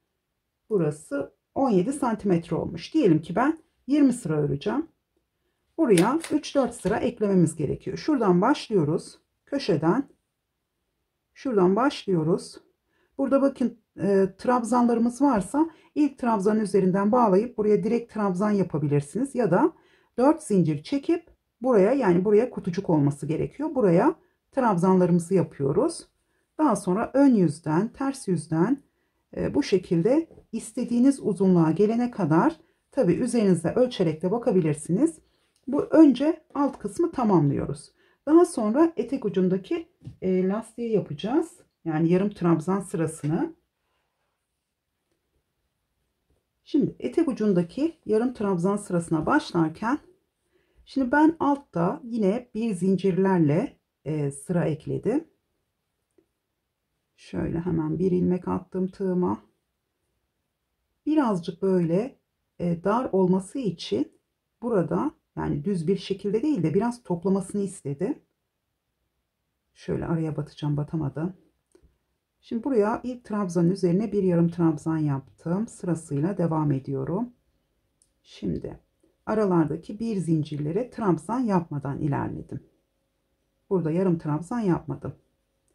Burası on yedi santimetre olmuş. Diyelim ki ben yirmi sıra öreceğim. Buraya üç dört sıra eklememiz gerekiyor. Şuradan başlıyoruz. Köşeden. Şuradan başlıyoruz. Burada bakın e, trabzanlarımız varsa ilk trabzanın üzerinden bağlayıp buraya direkt trabzan yapabilirsiniz. Ya da dört zincir çekip buraya, yani buraya kutucuk olması gerekiyor. Buraya trabzanlarımızı yapıyoruz. Daha sonra ön yüzden, ters yüzden e, bu şekilde istediğiniz uzunluğa gelene kadar, tabi üzerinizde ölçerek de bakabilirsiniz. Bu önce alt kısmı tamamlıyoruz. Daha sonra etek ucundaki e, lastiği yapacağız. Yani yarım trabzan sırasını. Şimdi etek ucundaki yarım trabzan sırasına başlarken, şimdi ben altta yine bir zincirlerle e, sıra ekledim. Şöyle hemen bir ilmek attım tığıma. Birazcık böyle e, dar olması için burada, yani düz bir şekilde değil de biraz toplamasını istedim. Şöyle araya batacağım, batamadım. Şimdi buraya ilk trabzanın üzerine bir yarım trabzan yaptım. Sırasıyla devam ediyorum. Şimdi aralardaki bir zincirlere trabzan yapmadan ilerledim. Burada yarım trabzan yapmadım.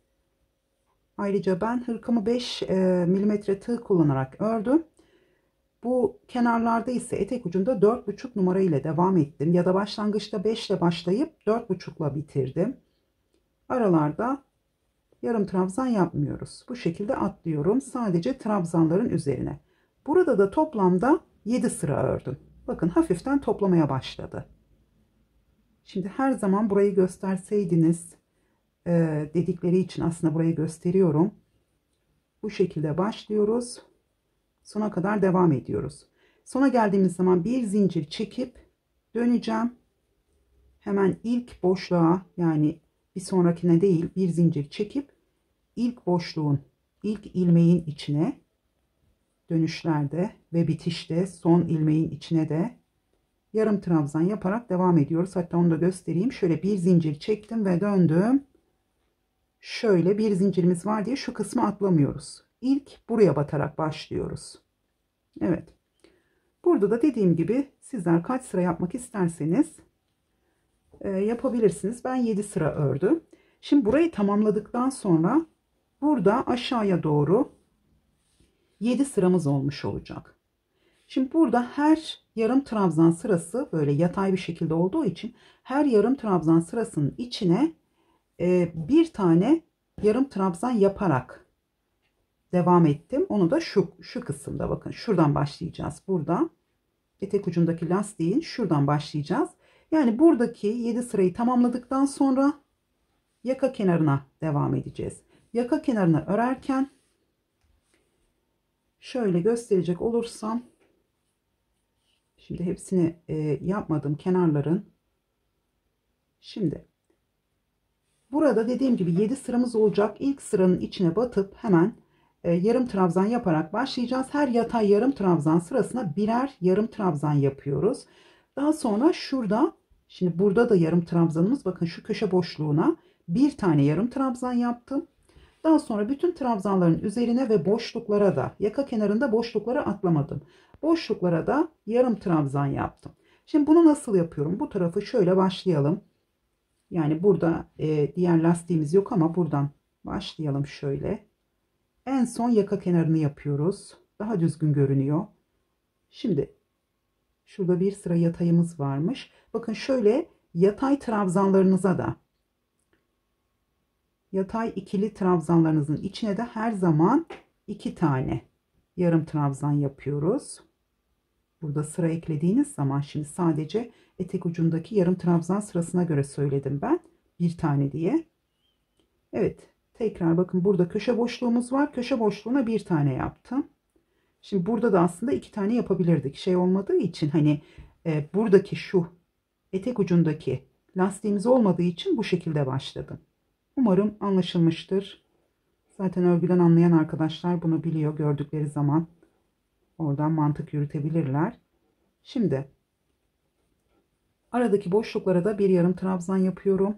Ayrıca ben hırkamı beş milimetre tığ kullanarak ördüm. Bu kenarlarda ise etek ucunda dört buçuk numara ile devam ettim. Ya da başlangıçta beş ile başlayıp dört buçuk ile bitirdim. Aralarda yarım trabzan yapmıyoruz. Bu şekilde atlıyorum. Sadece trabzanların üzerine. Burada da toplamda yedi sıra ördüm. Bakın hafiften toplamaya başladı. Şimdi her zaman burayı gösterseydiniz e, dedikleri için aslında burayı gösteriyorum. Bu şekilde başlıyoruz. Sona kadar devam ediyoruz. Sona geldiğimiz zaman bir zincir çekip döneceğim. Hemen ilk boşluğa, yani bir sonrakine değil, bir zincir çekip ilk boşluğun, ilk ilmeğin içine, dönüşlerde ve bitişte son ilmeğin içine de yarım trabzan yaparak devam ediyoruz. Hatta onu da göstereyim. Şöyle bir zincir çektim ve döndüm. Şöyle bir zincirimiz var diye şu kısmı atlamıyoruz. İlk buraya batarak başlıyoruz. Evet. Burada da dediğim gibi sizler kaç sıra yapmak isterseniz e, yapabilirsiniz. Ben yedi sıra ördüm. Şimdi burayı tamamladıktan sonra burada aşağıya doğru yedi sıramız olmuş olacak. Şimdi burada her yarım trabzan sırası böyle yatay bir şekilde olduğu için her yarım trabzan sırasının içine e, bir tane yarım trabzan yaparak devam ettim. Onu da şu şu kısımda, bakın şuradan başlayacağız. Burada etek ucundaki lastiğin şuradan başlayacağız. Yani buradaki yedi sırayı tamamladıktan sonra yaka kenarına devam edeceğiz. Yaka kenarını örerken şöyle gösterecek olursam, şimdi hepsini e, yapmadım kenarların. Şimdi burada dediğim gibi yedi sıramız olacak. İlk sıranın içine batıp hemen e, yarım trabzan yaparak başlayacağız. Her yatay yarım trabzan sırasına birer yarım trabzan yapıyoruz. Daha sonra şurada, şimdi burada da yarım trabzanımız, bakın şu köşe boşluğuna bir tane yarım trabzan yaptım. Daha sonra bütün trabzanların üzerine ve boşluklara da, yaka kenarında boşluklara atlamadım. Boşluklara da yarım trabzan yaptım. Şimdi bunu nasıl yapıyorum? Bu tarafı şöyle başlayalım. Yani burada e, diğer lastiğimiz yok ama buradan başlayalım şöyle. En son yaka kenarını yapıyoruz. Daha düzgün görünüyor. Şimdi şurada bir sıra yatayımız varmış. Bakın şöyle yatay trabzanlarınıza da, yatay ikili trabzanlarınızın içine de her zaman iki tane yarım trabzan yapıyoruz. Burada sıra eklediğiniz zaman, şimdi sadece etek ucundaki yarım trabzan sırasına göre söyledim ben. Bir tane diye. Evet. Tekrar bakın, burada köşe boşluğumuz var. Köşe boşluğuna bir tane yaptım. Şimdi burada da aslında iki tane yapabilirdik. Şey olmadığı için, hani e, buradaki şu etek ucundaki lastiğimiz olmadığı için bu şekilde başladım. Umarım anlaşılmıştır. Zaten örgüden anlayan arkadaşlar bunu biliyor. Gördükleri zaman oradan mantık yürütebilirler. Şimdi aradaki boşluklara da bir yarım trabzan yapıyorum.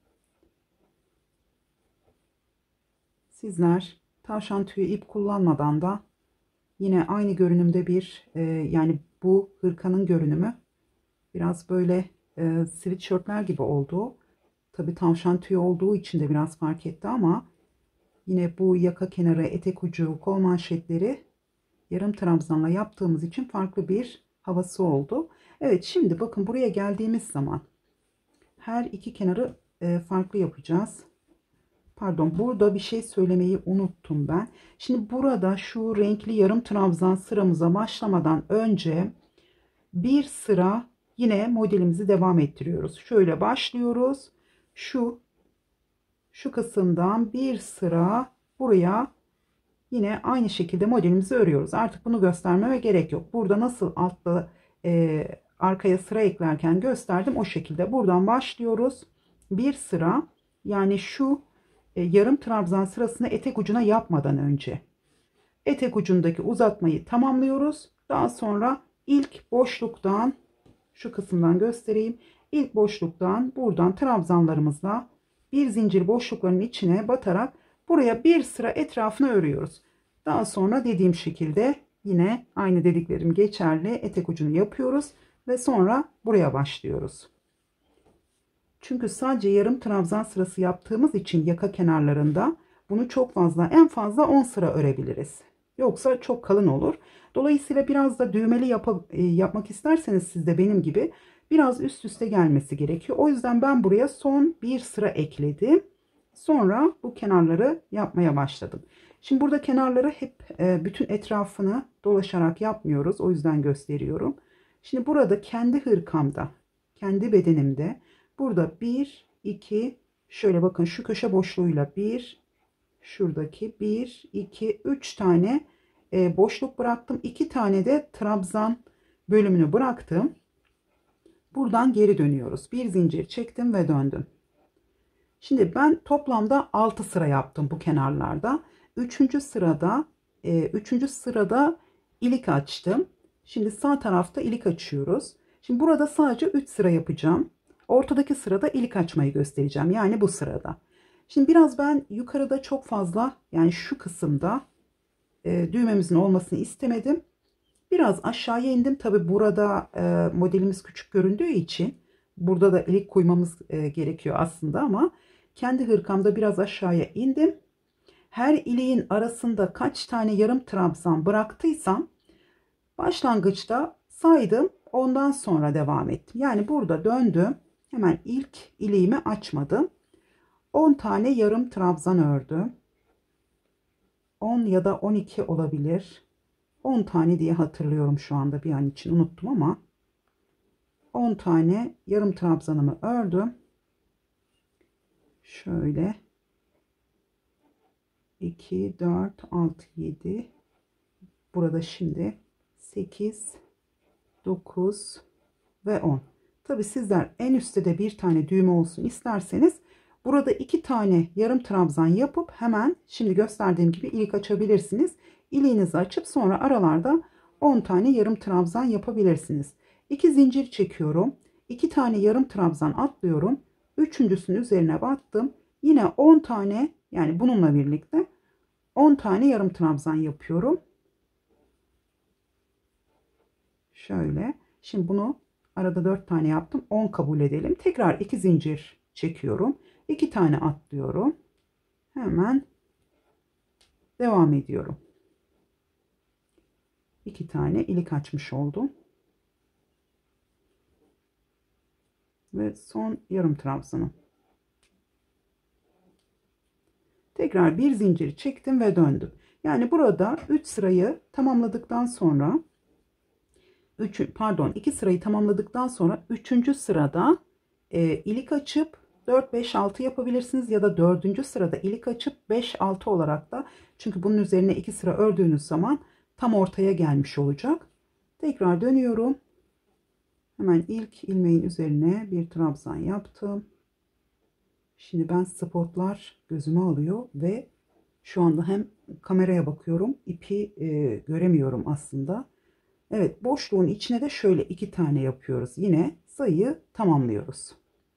Sizler tavşan tüyü ip kullanmadan da yine aynı görünümde bir e, yani bu hırkanın görünümü biraz böyle e, sweatshirtler gibi oldu. Tabi tavşan tüyü olduğu için de biraz fark etti ama yine bu yaka kenarı, etek ucu, kol manşetleri yarım trabzanla yaptığımız için farklı bir havası oldu. Evet, şimdi bakın buraya geldiğimiz zaman her iki kenarı e, farklı yapacağız. Pardon, burada bir şey söylemeyi unuttum ben. Şimdi burada şu renkli yarım trabzan sıramıza başlamadan önce bir sıra yine modelimizi devam ettiriyoruz. Şöyle başlıyoruz. Şu şu kısımdan bir sıra buraya yine aynı şekilde modelimizi örüyoruz. Artık bunu göstermeme gerek yok. Burada nasıl altta e, arkaya sıra eklerken gösterdim, o şekilde buradan başlıyoruz. Bir sıra, yani şu e, yarım trabzan sırasını etek ucuna yapmadan önce etek ucundaki uzatmayı tamamlıyoruz. Daha sonra ilk boşluktan, şu kısımdan göstereyim. İlk boşluktan buradan trabzanlarımızla bir zincir boşlukların içine batarak buraya bir sıra etrafını örüyoruz. Daha sonra dediğim şekilde yine aynı dediklerim geçerli, etek ucunu yapıyoruz ve sonra buraya başlıyoruz. Çünkü sadece yarım trabzan sırası yaptığımız için yaka kenarlarında bunu çok fazla, en fazla on sıra örebiliriz. Yoksa çok kalın olur. Dolayısıyla biraz da düğmeli yap yapmak isterseniz siz de benim gibi biraz üst üste gelmesi gerekiyor. O yüzden ben buraya son bir sıra ekledim. Sonra bu kenarları yapmaya başladım. Şimdi burada kenarları hep bütün etrafını dolaşarak yapmıyoruz. O yüzden gösteriyorum. Şimdi burada kendi hırkamda, kendi bedenimde burada bir, iki, şöyle bakın şu köşe boşluğuyla bir, şuradaki bir, iki, üç tane boşluk bıraktım. iki tane de trabzan bölümünü bıraktım. Buradan geri dönüyoruz. Bir zincir çektim ve döndüm. Şimdi ben toplamda altı sıra yaptım bu kenarlarda. Üçüncü sırada e, üçüncü sırada ilik açtım. Şimdi sağ tarafta ilik açıyoruz. Şimdi burada sadece üç sıra yapacağım. Ortadaki sırada ilik açmayı göstereceğim. Yani bu sırada. Şimdi biraz ben yukarıda çok fazla, yani şu kısımda e, düğmemizin olmasını istemedim. Biraz aşağıya indim. Tabi burada e, modelimiz küçük göründüğü için burada da ilik koymamız e, gerekiyor aslında, ama kendi hırkamda biraz aşağıya indim. Her iliğin arasında kaç tane yarım trabzan bıraktıysam başlangıçta saydım, ondan sonra devam ettim. Yani burada döndüm, hemen ilk iliğimi açmadım. on tane yarım trabzan ördüm. on ya da on iki olabilir. on tane diye hatırlıyorum şu anda, bir an için unuttum ama on tane yarım trabzanımı ördüm. Şöyle iki, dört, altı, yedi, burada şimdi sekiz, dokuz ve on. Tabi sizler en üstte de bir tane düğme olsun isterseniz burada iki tane yarım trabzan yapıp hemen şimdi gösterdiğim gibi ilik açabilirsiniz. İliğinizi açıp sonra aralarda on tane yarım trabzan yapabilirsiniz. iki zincir çekiyorum. iki tane yarım trabzan atlıyorum. Üçüncüsünün üzerine battım. Yine on tane, yani bununla birlikte on tane yarım trabzan yapıyorum. Şöyle. Şimdi bunu arada dört tane yaptım. on kabul edelim. Tekrar iki zincir çekiyorum. iki tane atlıyorum. Hemen devam ediyorum. iki tane ilik açmış oldum. Ve son yarım trabzanım. Tekrar bir zincir çektim ve döndüm. Yani burada üç sırayı tamamladıktan sonra üç, pardon iki sırayı tamamladıktan sonra üçüncü sırada e, ilik açıp dört, beş, altı yapabilirsiniz ya da dördüncü sırada ilik açıp beş, altı olarak da, çünkü bunun üzerine iki sıra ördüğünüz zaman tam ortaya gelmiş olacak. Tekrar dönüyorum. Hemen ilk ilmeğin üzerine bir trabzan yaptım. Şimdi ben spotlar gözüme alıyor ve şu anda hem kameraya bakıyorum, ipi e, göremiyorum aslında. Evet, boşluğun içine de şöyle iki tane yapıyoruz. Yine sayıyı tamamlıyoruz.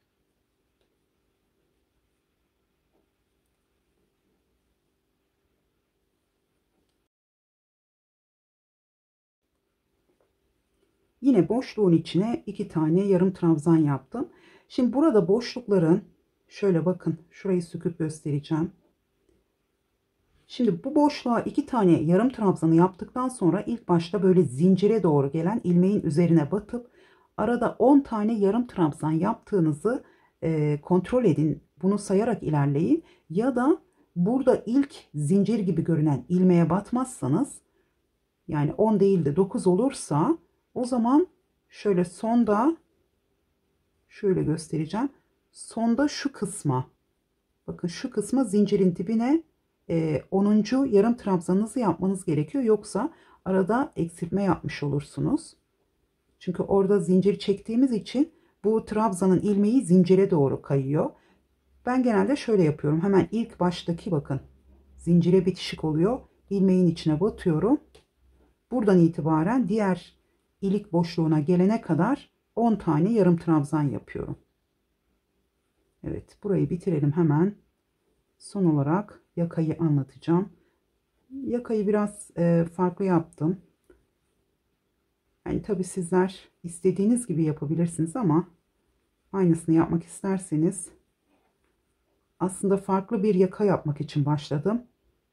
Yine boşluğun içine iki tane yarım trabzan yaptım. Şimdi burada boşlukların şöyle bakın, şurayı söküp göstereceğim. Şimdi bu boşluğa iki tane yarım trabzanı yaptıktan sonra ilk başta böyle zincire doğru gelen ilmeğin üzerine batıp arada on tane yarım trabzan yaptığınızı e, kontrol edin. Bunu sayarak ilerleyin. Ya da burada ilk zincir gibi görünen ilmeğe batmazsanız, yani on değil de dokuz olursa, o zaman şöyle sonda, şöyle göstereceğim. Sonda şu kısma, bakın şu kısma, zincirin dibine e, onuncu yarım trabzanınızı yapmanız gerekiyor. Yoksa arada eksiltme yapmış olursunuz. Çünkü orada zincir çektiğimiz için bu trabzanın ilmeği zincire doğru kayıyor. Ben genelde şöyle yapıyorum. Hemen ilk baştaki bakın zincire bitişik oluyor. İlmeğin içine batıyorum. Buradan itibaren diğer ilik boşluğuna gelene kadar on tane yarım trabzan yapıyorum. Evet, burayı bitirelim hemen. Son olarak yakayı anlatacağım. Yakayı biraz e, farklı yaptım. Yani tabii sizler istediğiniz gibi yapabilirsiniz ama aynısını yapmak isterseniz, aslında farklı bir yaka yapmak için başladım.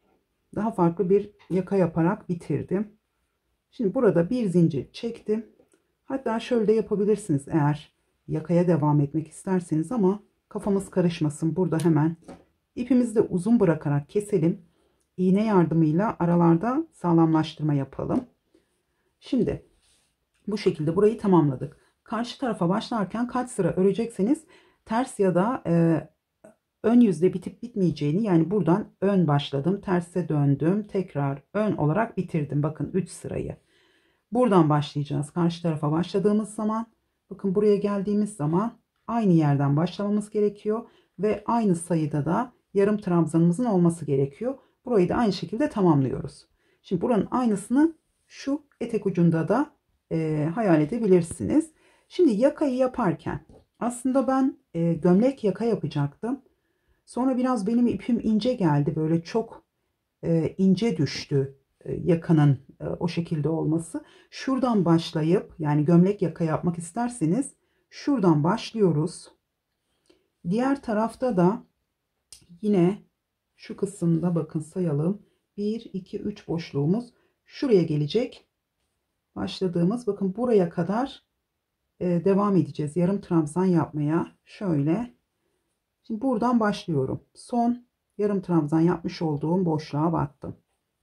daha farklı bir yaka yaparak bitirdim. Şimdi burada bir zincir çektim. Hatta şöyle de yapabilirsiniz eğer yakaya devam etmek isterseniz, ama kafamız karışmasın. Burada hemen ipimizi de uzun bırakarak keselim. İğne yardımıyla aralarda sağlamlaştırma yapalım. Şimdi bu şekilde burayı tamamladık. Karşı tarafa başlarken kaç sıra örecekseniz ters ya da e, ön yüzde bitip bitmeyeceğini, yani buradan ön başladım, terse döndüm, tekrar ön olarak bitirdim. Bakın üç sırayı. Buradan başlayacağız. Karşı tarafa başladığımız zaman, bakın buraya geldiğimiz zaman aynı yerden başlamamız gerekiyor ve aynı sayıda da yarım trabzanımızın olması gerekiyor. Burayı da aynı şekilde tamamlıyoruz. Şimdi buranın aynısını şu etek ucunda da e, hayal edebilirsiniz. Şimdi yakayı yaparken aslında ben e, gömlek yaka yapacaktım. Sonra biraz benim ipim ince geldi. Böyle çok e, ince düştü e, yakanın e, o şekilde olması. Şuradan başlayıp, yani gömlek yaka yapmak isterseniz şuradan başlıyoruz. Diğer tarafta da yine şu kısımda bakın sayalım. bir, iki, üç boşluğumuz şuraya gelecek. Başladığımız, bakın buraya kadar e, devam edeceğiz. Yarım trabzan yapmaya. Şöyle. Şimdi buradan başlıyorum. Son yarım trabzan yapmış olduğum boşluğa battım.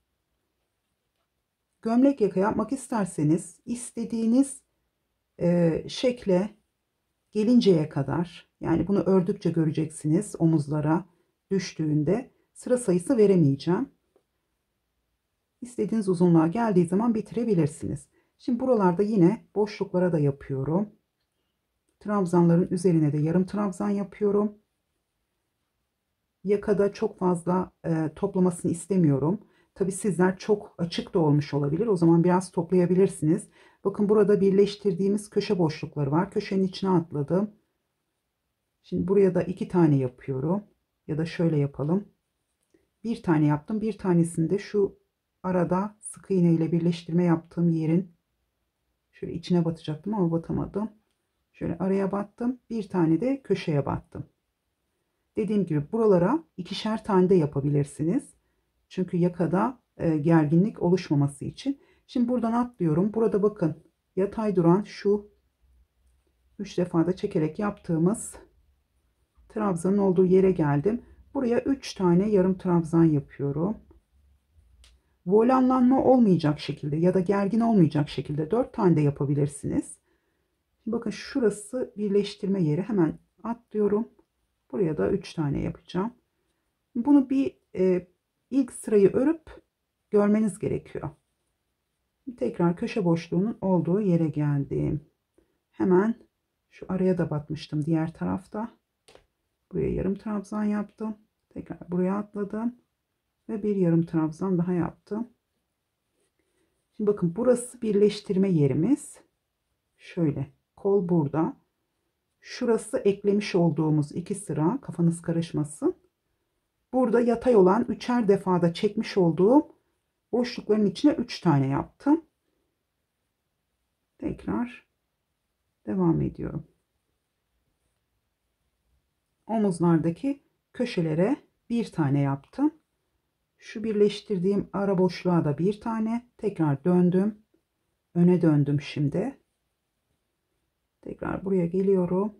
Gömlek yaka yapmak isterseniz istediğiniz e, şekle gelinceye kadar, yani bunu ördükçe göreceksiniz, omuzlara düştüğünde sıra sayısı veremeyeceğim. İstediğiniz uzunluğa geldiği zaman bitirebilirsiniz. Şimdi buralarda yine boşluklara da yapıyorum. Trabzanların üzerine de yarım trabzan yapıyorum. Yakada çok fazla e, toplamasını istemiyorum. Tabi sizler çok açık da olmuş olabilir. O zaman biraz toplayabilirsiniz. Bakın burada birleştirdiğimiz köşe boşlukları var. Köşenin içine atladım. Şimdi buraya da iki tane yapıyorum. Ya da şöyle yapalım. Bir tane yaptım. Bir tanesini de şu arada sık iğne ile birleştirme yaptığım yerin şöyle içine batacaktım ama batamadım. Şöyle araya battım. Bir tane de köşeye battım. Dediğim gibi buralara ikişer tane de yapabilirsiniz. Çünkü yakada e, gerginlik oluşmaması için. Şimdi buradan atlıyorum. Burada bakın yatay duran şu üç defa da çekerek yaptığımız trabzanın olduğu yere geldim. Buraya üç tane yarım trabzan yapıyorum. Volanlanma olmayacak şekilde ya da gergin olmayacak şekilde dört tane de yapabilirsiniz. Şimdi bakın şurası birleştirme yeri. Hemen atlıyorum. Buraya da üç tane yapacağım. Bunu bir e, ilk sırayı örüp görmeniz gerekiyor. Tekrar köşe boşluğunun olduğu yere geldim. Hemen şu araya da batmıştım diğer tarafta. Buraya yarım trabzan yaptım. Tekrar buraya atladım. Ve bir yarım trabzan daha yaptım. Şimdi bakın burası birleştirme yerimiz. Şöyle kol burada. Şurası eklemiş olduğumuz iki sıra, kafanız karışmasın. Burada yatay olan üçer defada çekmiş olduğum boşlukların içine üç tane yaptım. Tekrar devam ediyorum. Omuzlardaki köşelere bir tane yaptım. Şu birleştirdiğim ara boşluğa da bir tane. Tekrar döndüm. Öne döndüm şimdi. Tekrar buraya geliyorum.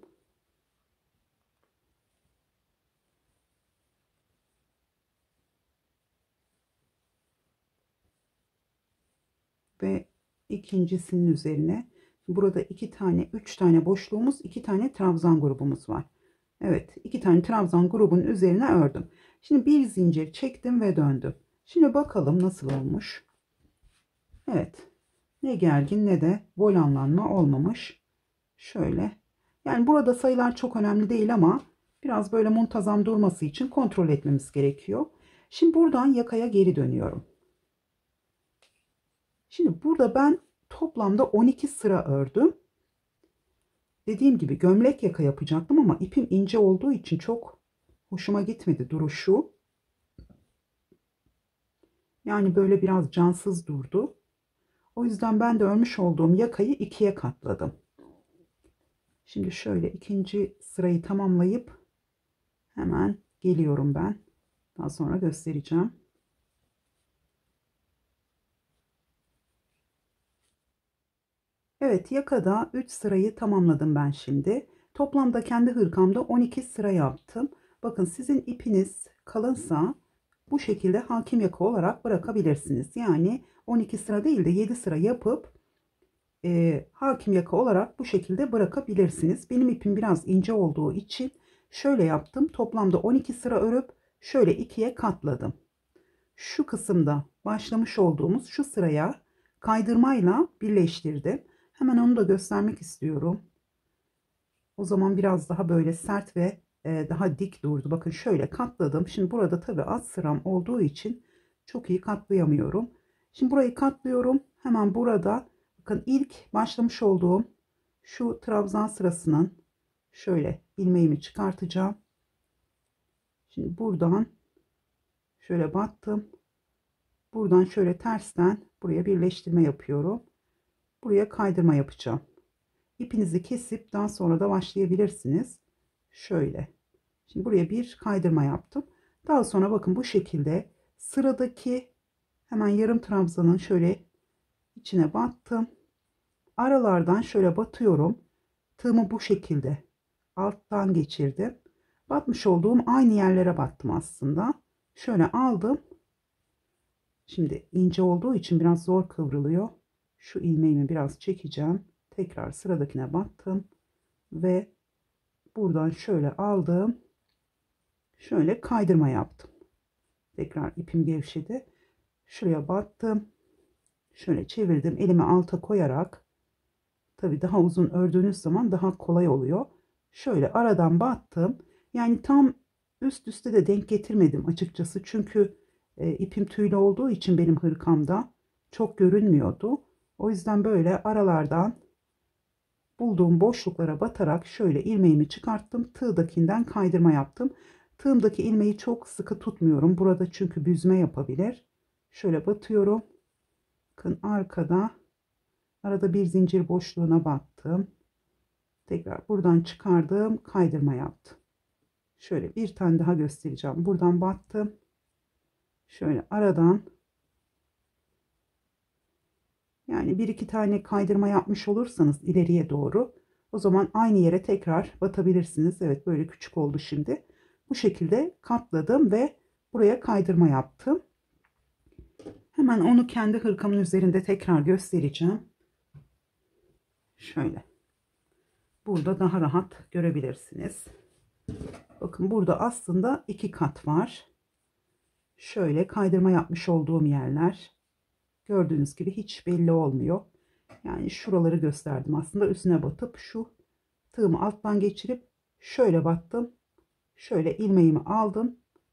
Ve ikincisinin üzerine burada iki tane, üç tane boşluğumuz, iki tane trabzan grubumuz var. Evet, iki tane trabzan grubun üzerine ördüm. Şimdi bir zincir çektim ve döndüm. Şimdi bakalım nasıl olmuş. Evet, ne gergin ne de volanlanma olmamış. Şöyle. Yani burada sayılar çok önemli değil ama biraz böyle muntazam durması için kontrol etmemiz gerekiyor. Şimdi buradan yakaya geri dönüyorum. Şimdi burada ben toplamda on iki sıra ördüm. Dediğim gibi gömlek yaka yapacaktım ama ipim ince olduğu için çok hoşuma gitmedi duruşu. Yani böyle biraz cansız durdu. O yüzden ben de örmüş olduğum yakayı ikiye katladım. Şimdi şöyle ikinci sırayı tamamlayıp hemen geliyorum ben. Daha sonra göstereceğim. Evet, yakada üç sırayı tamamladım ben şimdi. Toplamda kendi hırkamda on iki sıra yaptım. Bakın sizin ipiniz kalınsa bu şekilde hakim yaka olarak bırakabilirsiniz. Yani on iki sıra değil de yedi sıra yapıp e, hakim yaka olarak bu şekilde bırakabilirsiniz. Benim ipim biraz ince olduğu için şöyle yaptım. Toplamda on iki sıra örüp şöyle ikiye katladım. Şu kısımda başlamış olduğumuz şu sıraya kaydırmayla birleştirdim. Hemen onu da göstermek istiyorum. O zaman biraz daha böyle sert ve e, daha dik durdu. Bakın şöyle katladım. Şimdi burada tabii az sıram olduğu için çok iyi katlayamıyorum. Şimdi burayı katlıyorum. Hemen burada bakın ilk başlamış olduğum şu trabzan sırasının şöyle ilmeğimi çıkartacağım. Şimdi buradan şöyle battım. Buradan şöyle tersten buraya birleştirme yapıyorum. Buraya kaydırma yapacağım. İpinizi kesip daha sonra da başlayabilirsiniz. Şöyle. Şimdi buraya bir kaydırma yaptım. Daha sonra bakın bu şekilde sıradaki hemen yarım trabzanın şöyle içine battım. Aralardan şöyle batıyorum. Tığımı bu şekilde alttan geçirdim. Batmış olduğum aynı yerlere battım aslında. Şöyle aldım. Şimdi ince olduğu için biraz zor kıvrılıyor. Şu ilmeğimi biraz çekeceğim. Tekrar sıradakine battım ve buradan şöyle aldım. Şöyle kaydırma yaptım. Tekrar ipim gevşedi. Şuraya battım. Şöyle çevirdim. Elimi alta koyarak, tabii daha uzun ördüğünüz zaman daha kolay oluyor. Şöyle aradan battım. Yani tam üst üste de denk getirmedim açıkçası. Çünkü e, ipim tüylü olduğu için benim hırkamda çok görünmüyordu. O yüzden böyle aralardan bulduğum boşluklara batarak şöyle ilmeğimi çıkarttım. Tığdakinden kaydırma yaptım. Tığımdaki ilmeği çok sıkı tutmuyorum. Burada çünkü büzme yapabilir. Şöyle batıyorum. Bakın arkada arada bir zincir boşluğuna battım. Tekrar buradan çıkardım. Kaydırma yaptım. Şöyle bir tane daha göstereceğim. Buradan battım. Şöyle aradan yani bir iki tane kaydırma yapmış olursanız ileriye doğru o zaman aynı yere tekrar batabilirsiniz. Evet, böyle küçük oldu şimdi. Bu şekilde katladım ve buraya kaydırma yaptım. Hemen onu kendi hırkamın üzerinde tekrar göstereceğim. Şöyle. Burada daha rahat görebilirsiniz. Bakın burada aslında iki kat var. Şöyle kaydırma yapmış olduğum yerler. Gördüğünüz gibi hiç belli olmuyor. Yani şuraları gösterdim aslında. Üstüne batıp şu tığımı alttan geçirip şöyle battım. Şöyle ilmeğimi aldım.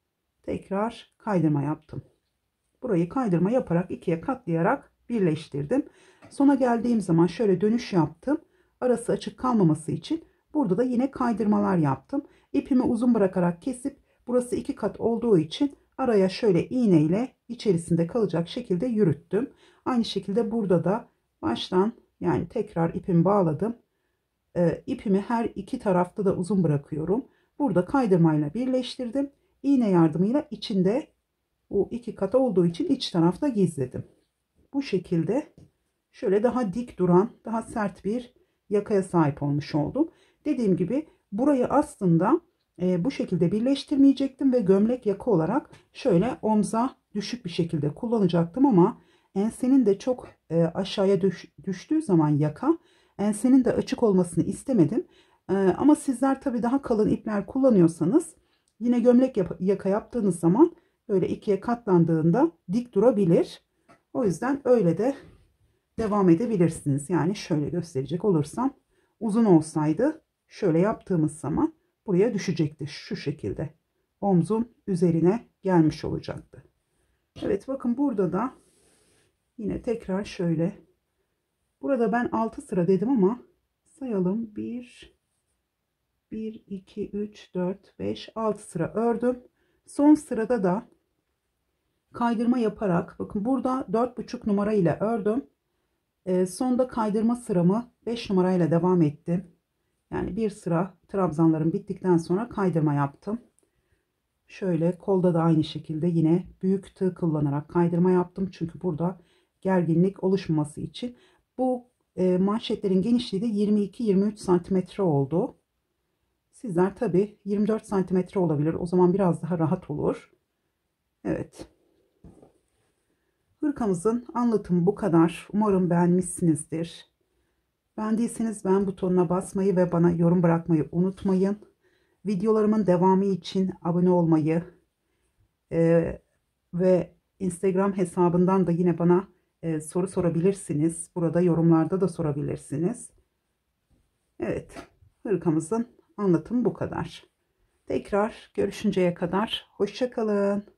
Tekrar kaydırma yaptım. Burayı kaydırma yaparak ikiye katlayarak birleştirdim. Sona geldiğim zaman şöyle dönüş yaptım. Arası açık kalmaması için burada da yine kaydırmalar yaptım. İpimi uzun bırakarak kesip burası iki kat olduğu için araya şöyle iğne ile içerisinde kalacak şekilde yürüttüm. Aynı şekilde burada da baştan yani tekrar ipimi bağladım. Ee, ipimi her iki tarafta da uzun bırakıyorum. Burada kaydırmayla birleştirdim. İğne yardımıyla içinde bu iki kat olduğu için iç tarafta gizledim. Bu şekilde şöyle daha dik duran, daha sert bir yakaya sahip olmuş oldum. Dediğim gibi burayı aslında e, bu şekilde birleştirmeyecektim ve gömlek yaka olarak şöyle omza düşük bir şekilde kullanacaktım ama ensenin de çok e, aşağıya düş, düştüğü zaman yaka, ensenin de açık olmasını istemedim. E, ama sizler tabii daha kalın ipler kullanıyorsanız yine gömlek yap yaka yaptığınız zaman böyle ikiye katlandığında dik durabilir. O yüzden öyle de devam edebilirsiniz. Yani şöyle gösterecek olursam uzun olsaydı şöyle yaptığımız zaman buraya düşecekti. Şu şekilde omzun üzerine gelmiş olacaktı. Evet, bakın burada da yine tekrar şöyle. Burada ben altı sıra dedim ama sayalım. bir, bir, iki, üç, dört, beş, altı sıra ördüm. Son sırada da kaydırma yaparak bakın burada dört buçuk numara ile ördüm. E, sonda kaydırma sıramı beş numarayla devam ettim. Yani bir sıra trabzanlarım bittikten sonra kaydırma yaptım. Şöyle kolda da aynı şekilde yine büyük tığ kullanarak kaydırma yaptım. Çünkü burada gerginlik oluşmaması için. Bu E, manşetlerin genişliği de yirmi iki yirmi üç santimetre oldu. Sizler tabi yirmi dört santimetre olabilir. O zaman biraz daha rahat olur. Evet. Hırkamızın anlatımı bu kadar. Umarım beğenmişsinizdir. Beğendiyseniz beğen butonuna basmayı ve bana yorum bırakmayı unutmayın. Videolarımın devamı için abone olmayı e, ve Instagram hesabından da yine bana e, soru sorabilirsiniz. Burada yorumlarda da sorabilirsiniz. Evet, hırkamızın anlatımı bu kadar. Tekrar görüşünceye kadar hoşça kalın.